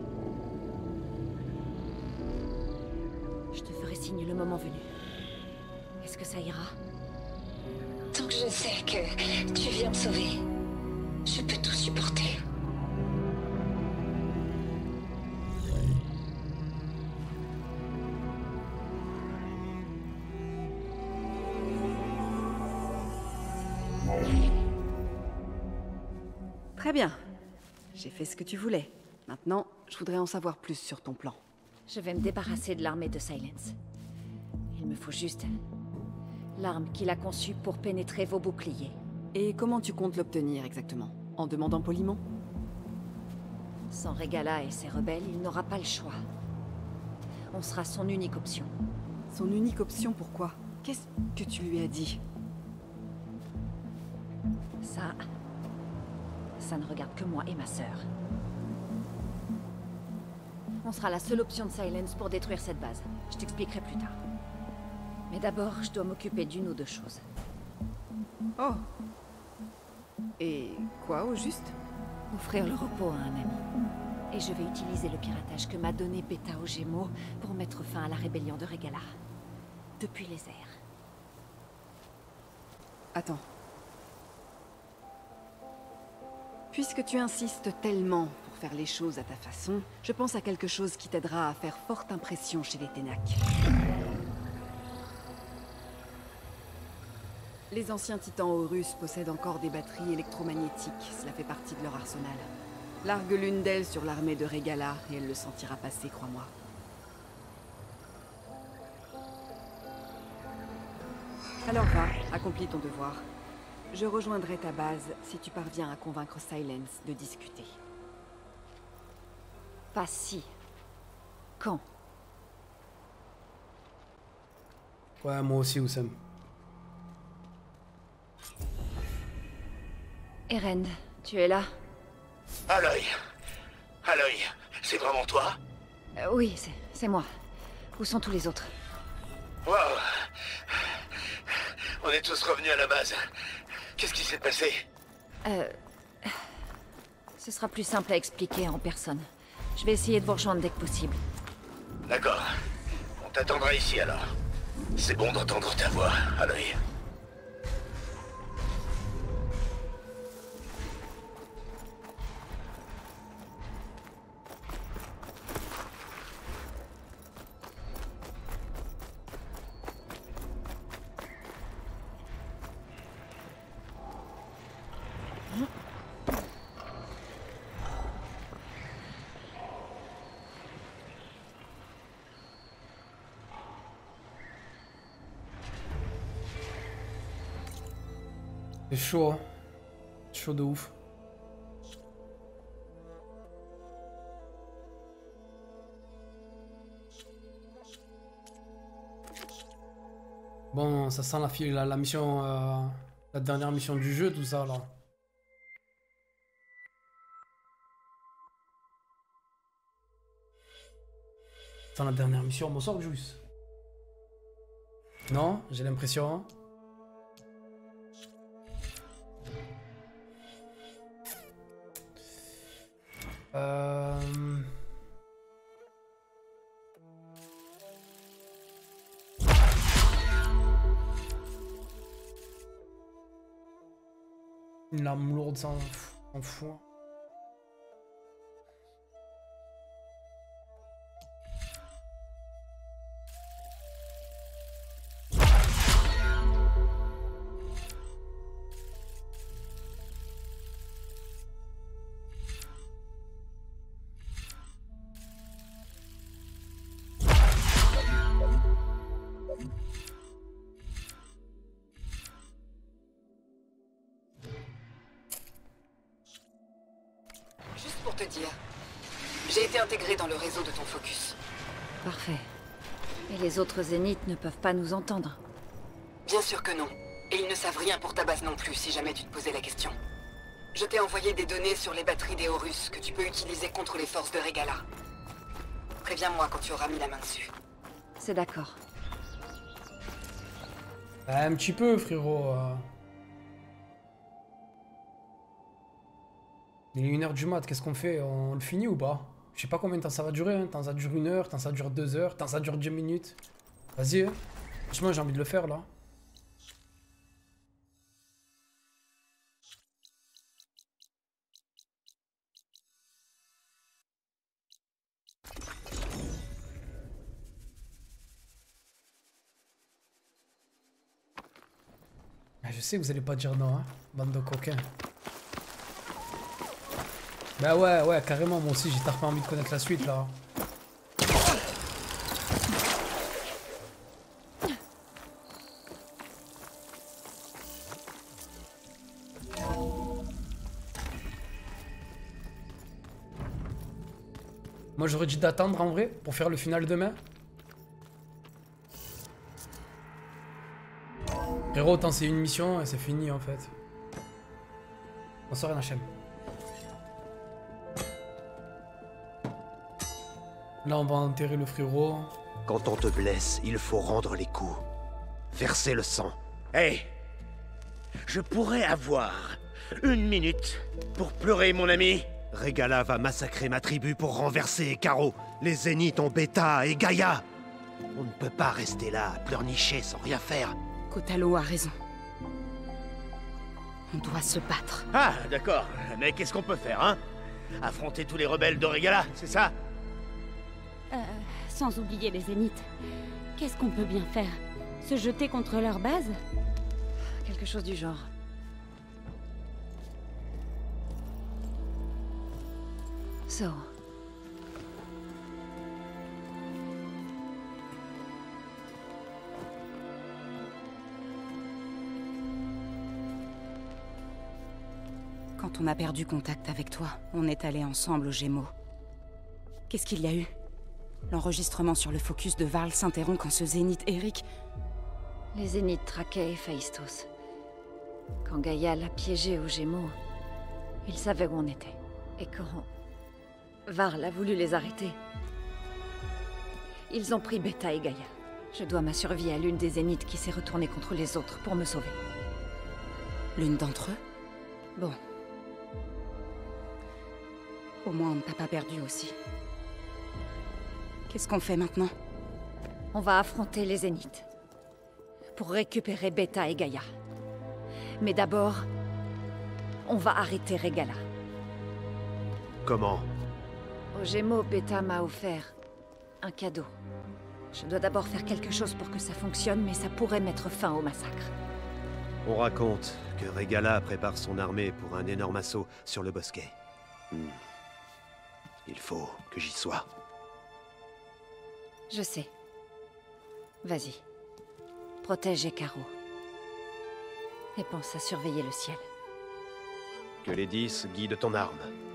Je te ferai signe le moment venu. Est-ce que ça ira? Tant que je sais que tu viens me sauver, je peux tout supporter. Très bien. J'ai fait ce que tu voulais. Maintenant, je voudrais en savoir plus sur ton plan. Je vais me débarrasser de l'armée de Silence. Il me faut juste l'arme qu'il a conçue pour pénétrer vos boucliers. Et comment tu comptes l'obtenir exactement? En demandant poliment? Sans Regala et ses rebelles, il n'aura pas le choix. On sera son unique option. Son unique option, pourquoi? Qu'est-ce que tu lui as dit? Ça... Ça ne regarde que moi et ma sœur. On sera la seule option de Silence pour détruire cette base. Je t'expliquerai plus tard. Mais d'abord, je dois m'occuper d'une ou deux choses. Oh. Et quoi, au juste? Offrir le repos à un ami. Et je vais utiliser le piratage que m'a donné Beta aux Gémeaux pour mettre fin à la rébellion de Regala. Depuis les airs. Attends. Puisque tu insistes tellement pour faire les choses à ta façon, je pense à quelque chose qui t'aidera à faire forte impression chez les Ténac. Les anciens titans Horus possèdent encore des batteries électromagnétiques, cela fait partie de leur arsenal. Largue l'une d'elles sur l'armée de Regala et elle le sentira passer, crois-moi. Alors va, accomplis ton devoir. Je rejoindrai ta base si tu parviens à convaincre Silence de discuter. Pas si. Quand? Ouais, moi aussi, Oussem. Erend, tu es là? Aloy. Aloy, c'est vraiment toi? euh, Oui, c'est moi. Où sont tous les autres? Wow. On est tous revenus à la base. Qu'est-ce qui s'est passé? Euh... Ce sera plus simple à expliquer en personne. Je vais essayer de vous rejoindre dès que possible. D'accord. On t'attendra ici alors. C'est bon d'entendre ta voix, Aloy. C'est chaud, hein. Chaud de ouf. Bon, ça sent la, file, la, la mission, euh, la dernière mission du jeu, tout ça là. C'est la dernière mission, bonsoir Juice. Non, j'ai l'impression. Euh... Une lame lourde, ça en fout. J'ai été intégré dans le réseau de ton focus. Parfait. Et les autres Zéniths ne peuvent pas nous entendre? Bien sûr que non. Et ils ne savent rien pour ta base non plus, si jamais tu te posais la question. Je t'ai envoyé des données sur les batteries des Horus que tu peux utiliser contre les forces de Regala. Préviens-moi quand tu auras mis la main dessus. C'est d'accord. Un petit peu, frérot. Il est une heure du mat, qu'est-ce qu'on fait? On le finit ou pas? Je sais pas combien de temps ça va durer, hein. Tant ça dure une heure, tant ça dure deux heures, tant ça dure deux minutes. Vas-y, hein. Franchement j'ai envie de le faire là. Je sais que vous allez pas dire non, hein, bande de coquins. Bah ouais, ouais, carrément, moi aussi j'ai pas envie de connaître la suite là. Moi j'aurais dit d'attendre en vrai pour faire le final demain. Frérot, autant c'est une mission et c'est fini en fait. Bonsoir N H M. Là on va enterrer le frérot. Quand on te blesse, il faut rendre les coups. Verser le sang. Hey! Je pourrais avoir une minute pour pleurer, mon ami. Regala va massacrer ma tribu pour renverser Caro. Les Zéniths ont Beta et Gaïa. On ne peut pas rester là, à pleurnicher sans rien faire. Kotalo a raison. On doit se battre. Ah, d'accord. Mais qu'est-ce qu'on peut faire, hein? Affronter tous les rebelles de Regala, c'est ça? Euh, sans oublier les Zéniths. Qu'est-ce qu'on peut bien faire? Se jeter contre leur base? Quelque chose du genre. So. Quand on a perdu contact avec toi, on est allés ensemble aux Gémeaux. Qu'est-ce qu'il y a eu? L'enregistrement sur le focus de Varl s'interrompt quand ce Zénith Eric... Les Zéniths traquaient Héphaïstos. Quand Gaïa l'a piégé aux Gémeaux, ils savaient où on était. Et quand Varl a voulu les arrêter, ils ont pris Beta et Gaïa. Je dois ma survie à l'une des Zéniths qui s'est retournée contre les autres pour me sauver. L'une d'entre eux? Bon. Au moins on ne t'a pas perdu aussi. Qu'est-ce qu'on fait maintenant? On va affronter les Zéniths. Pour récupérer Beta et Gaïa. Mais d'abord, on va arrêter Regala. Comment? Aux Gémeaux, Beta m'a offert un cadeau. Je dois d'abord faire quelque chose pour que ça fonctionne, mais ça pourrait mettre fin au massacre. On raconte que Regala prépare son armée pour un énorme assaut sur le bosquet. Hmm. Il faut que j'y sois. Je sais. Vas-y. Protège Caro. Et pense à surveiller le ciel. Que les dix guident ton arme.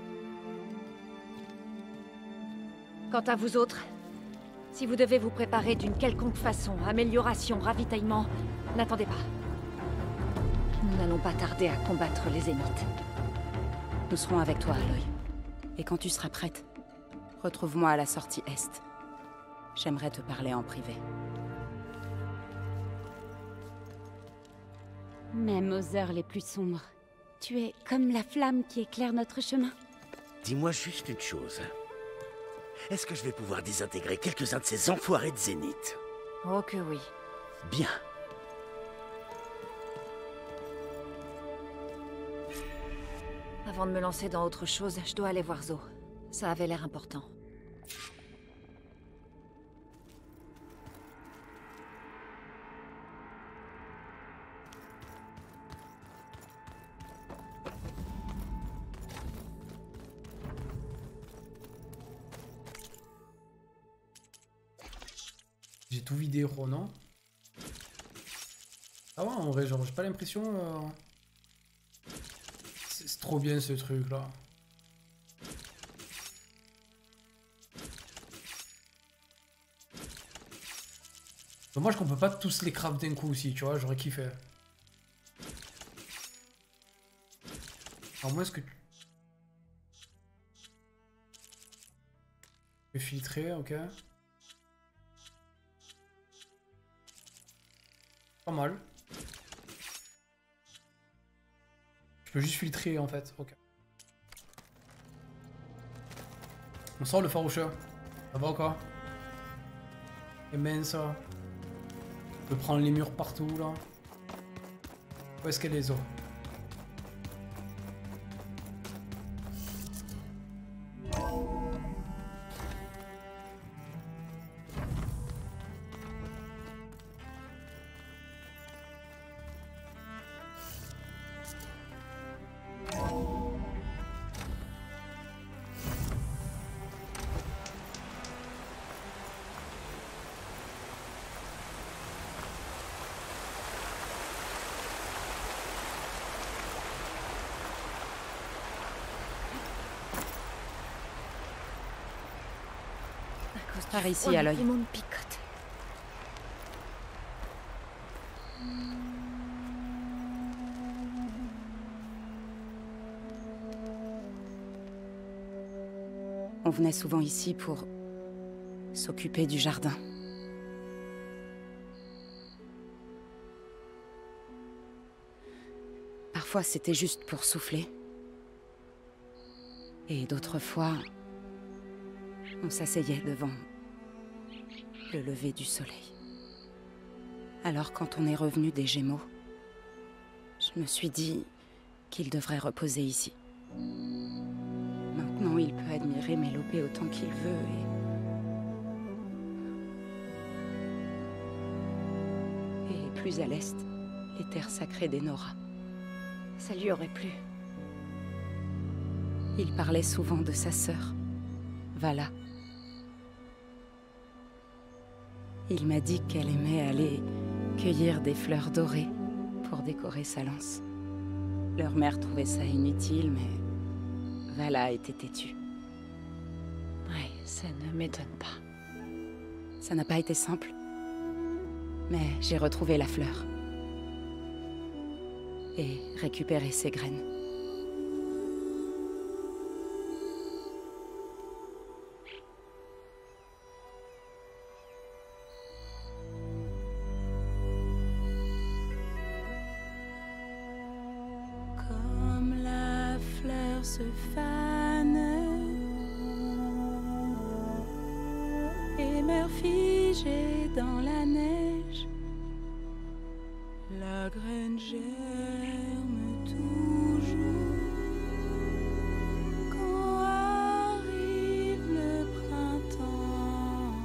Quant à vous autres, si vous devez vous préparer d'une quelconque façon, amélioration, ravitaillement, n'attendez pas. Nous n'allons pas tarder à combattre les Zéniths. Nous serons avec toi, Aloy. Et quand tu seras prête, retrouve-moi à la sortie Est. J'aimerais te parler en privé. Même aux heures les plus sombres, tu es comme la flamme qui éclaire notre chemin. Dis-moi juste une chose. Est-ce que je vais pouvoir désintégrer quelques-uns de ces enfoirés de Zénith? Oh que oui. Bien. Avant de me lancer dans autre chose, je dois aller voir Zo. Ça avait l'air important. J'ai tout vidé, héros, non? Ah ouais, en vrai, genre, j'ai pas l'impression... Euh... C'est trop bien, ce truc-là. Dommage qu'on peut pas tous les craft d'un coup aussi, tu vois, j'aurais kiffé. À moins que tu... Je vais filtrer, ok. Pas mal. Je peux juste filtrer en fait, ok. On sort le faroucheur. Ça va ou quoi? Et men ça. Je peux prendre les murs partout là. Où est-ce qu'elle est, Zo? Par ici, à l'œil. Tout le monde picote. On venait souvent ici pour s'occuper du jardin. Parfois, c'était juste pour souffler. Et d'autres fois, on s'asseyait devant le lever du soleil. Alors, quand on est revenu des Gémeaux, je me suis dit qu'il devrait reposer ici. Maintenant, il peut admirer Mélopée autant qu'il veut et... Et plus à l'est, les terres sacrées des Nora. Ça lui aurait plu. Il parlait souvent de sa sœur, Vala. Il m'a dit qu'elle aimait aller cueillir des fleurs dorées pour décorer sa lance. Leur mère trouvait ça inutile, mais Vala était têtue. Ouais, ça ne m'étonne pas. Ça n'a pas été simple, mais j'ai retrouvé la fleur. Et récupéré ses graines. Comme la fleur se fane et meurt figée dans la neige, la graine germe toujours quand arrive le printemps.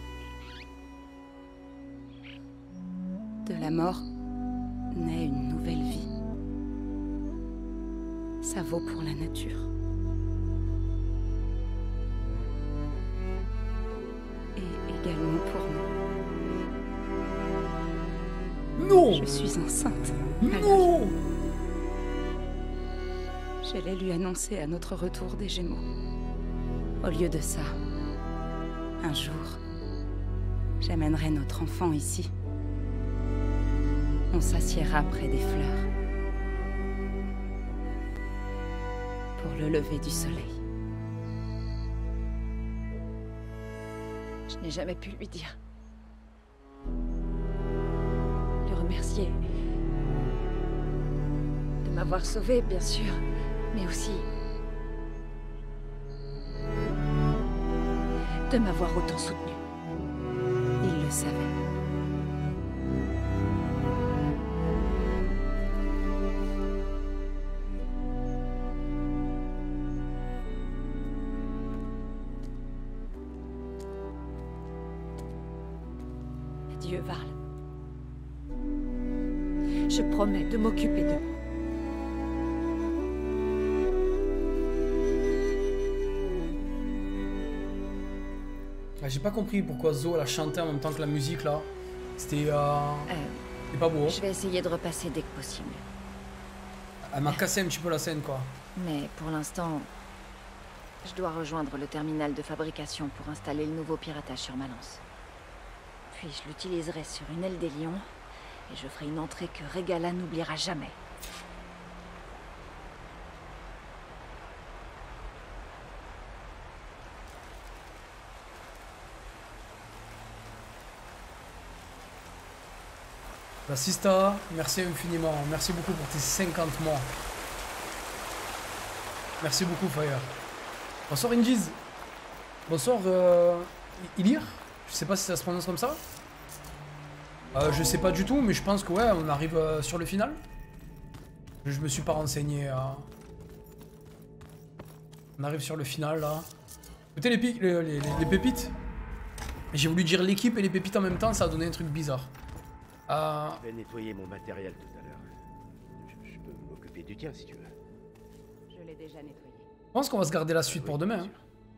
De la mort naît une nouvelle vie. Ça vaut pour la nature. Et également pour nous. Non! Je suis enceinte. Non! J'allais lui annoncer à notre retour des Gémeaux. Au lieu de ça, un jour, j'amènerai notre enfant ici. On s'assiera près des fleurs. Pour le lever du soleil. Je n'ai jamais pu lui dire. Le remercier. De m'avoir sauvée, bien sûr, mais aussi de m'avoir autant soutenue. Il le savait. Adieu, Varl. Je promets de m'occuper d'eux. Ah, j'ai pas compris pourquoi Zo elle a chanté en même temps que la musique là. C'était euh... Euh, c'était pas beau. Hein. Je vais essayer de repasser dès que possible. Elle m'a cassé un petit peu la scène quoi. Mais pour l'instant, je dois rejoindre le terminal de fabrication pour installer le nouveau piratage sur ma lance. Puis je l'utiliserai sur une aile des lions et je ferai une entrée que Regala n'oubliera jamais. La Sista, merci infiniment. Merci beaucoup pour tes cinquante mois. Merci beaucoup, Fire. Bonsoir, Ingiz. Bonsoir, euh, Ilir. Je sais pas si ça se prononce comme ça. Euh, je sais pas du tout, mais je pense que ouais, on arrive euh, sur le final. Je me suis pas renseigné. Euh... On arrive sur le final là. Écoutez les, les, les, les pépites. J'ai voulu dire l'équipe et les pépites en même temps, ça a donné un truc bizarre. Euh... Je vais nettoyer mon matériel tout à l'heure. Je, je peux m'occuper du tien si tu veux. Je l'ai déjà nettoyé. Je pense qu'on va se garder la suite oui, pour demain. Hein.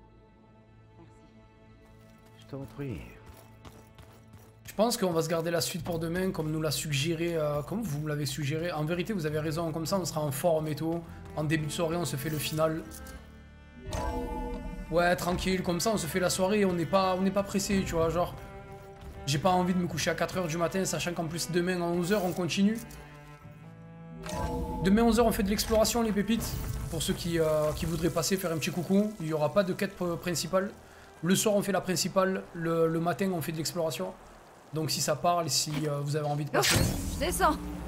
Je t'en prie. Je pense qu'on va se garder la suite pour demain, comme nous l'a suggéré, euh, comme vous l'avez suggéré. En vérité, vous avez raison, comme ça on sera en forme et tout. En début de soirée, on se fait le final. Ouais, tranquille, comme ça on se fait la soirée, on n'est pas, on n'est pas pressé, tu vois, genre. J'ai pas envie de me coucher à quatre heures du matin, sachant qu'en plus demain à onze heures on continue. Demain onze heures on fait de l'exploration les pépites. Pour ceux qui, euh, qui voudraient passer faire un petit coucou, il n'y aura pas de quête principale. Le soir on fait la principale, le, le matin on fait de l'exploration. Donc si ça parle, si euh, vous avez envie de passer... Je descends.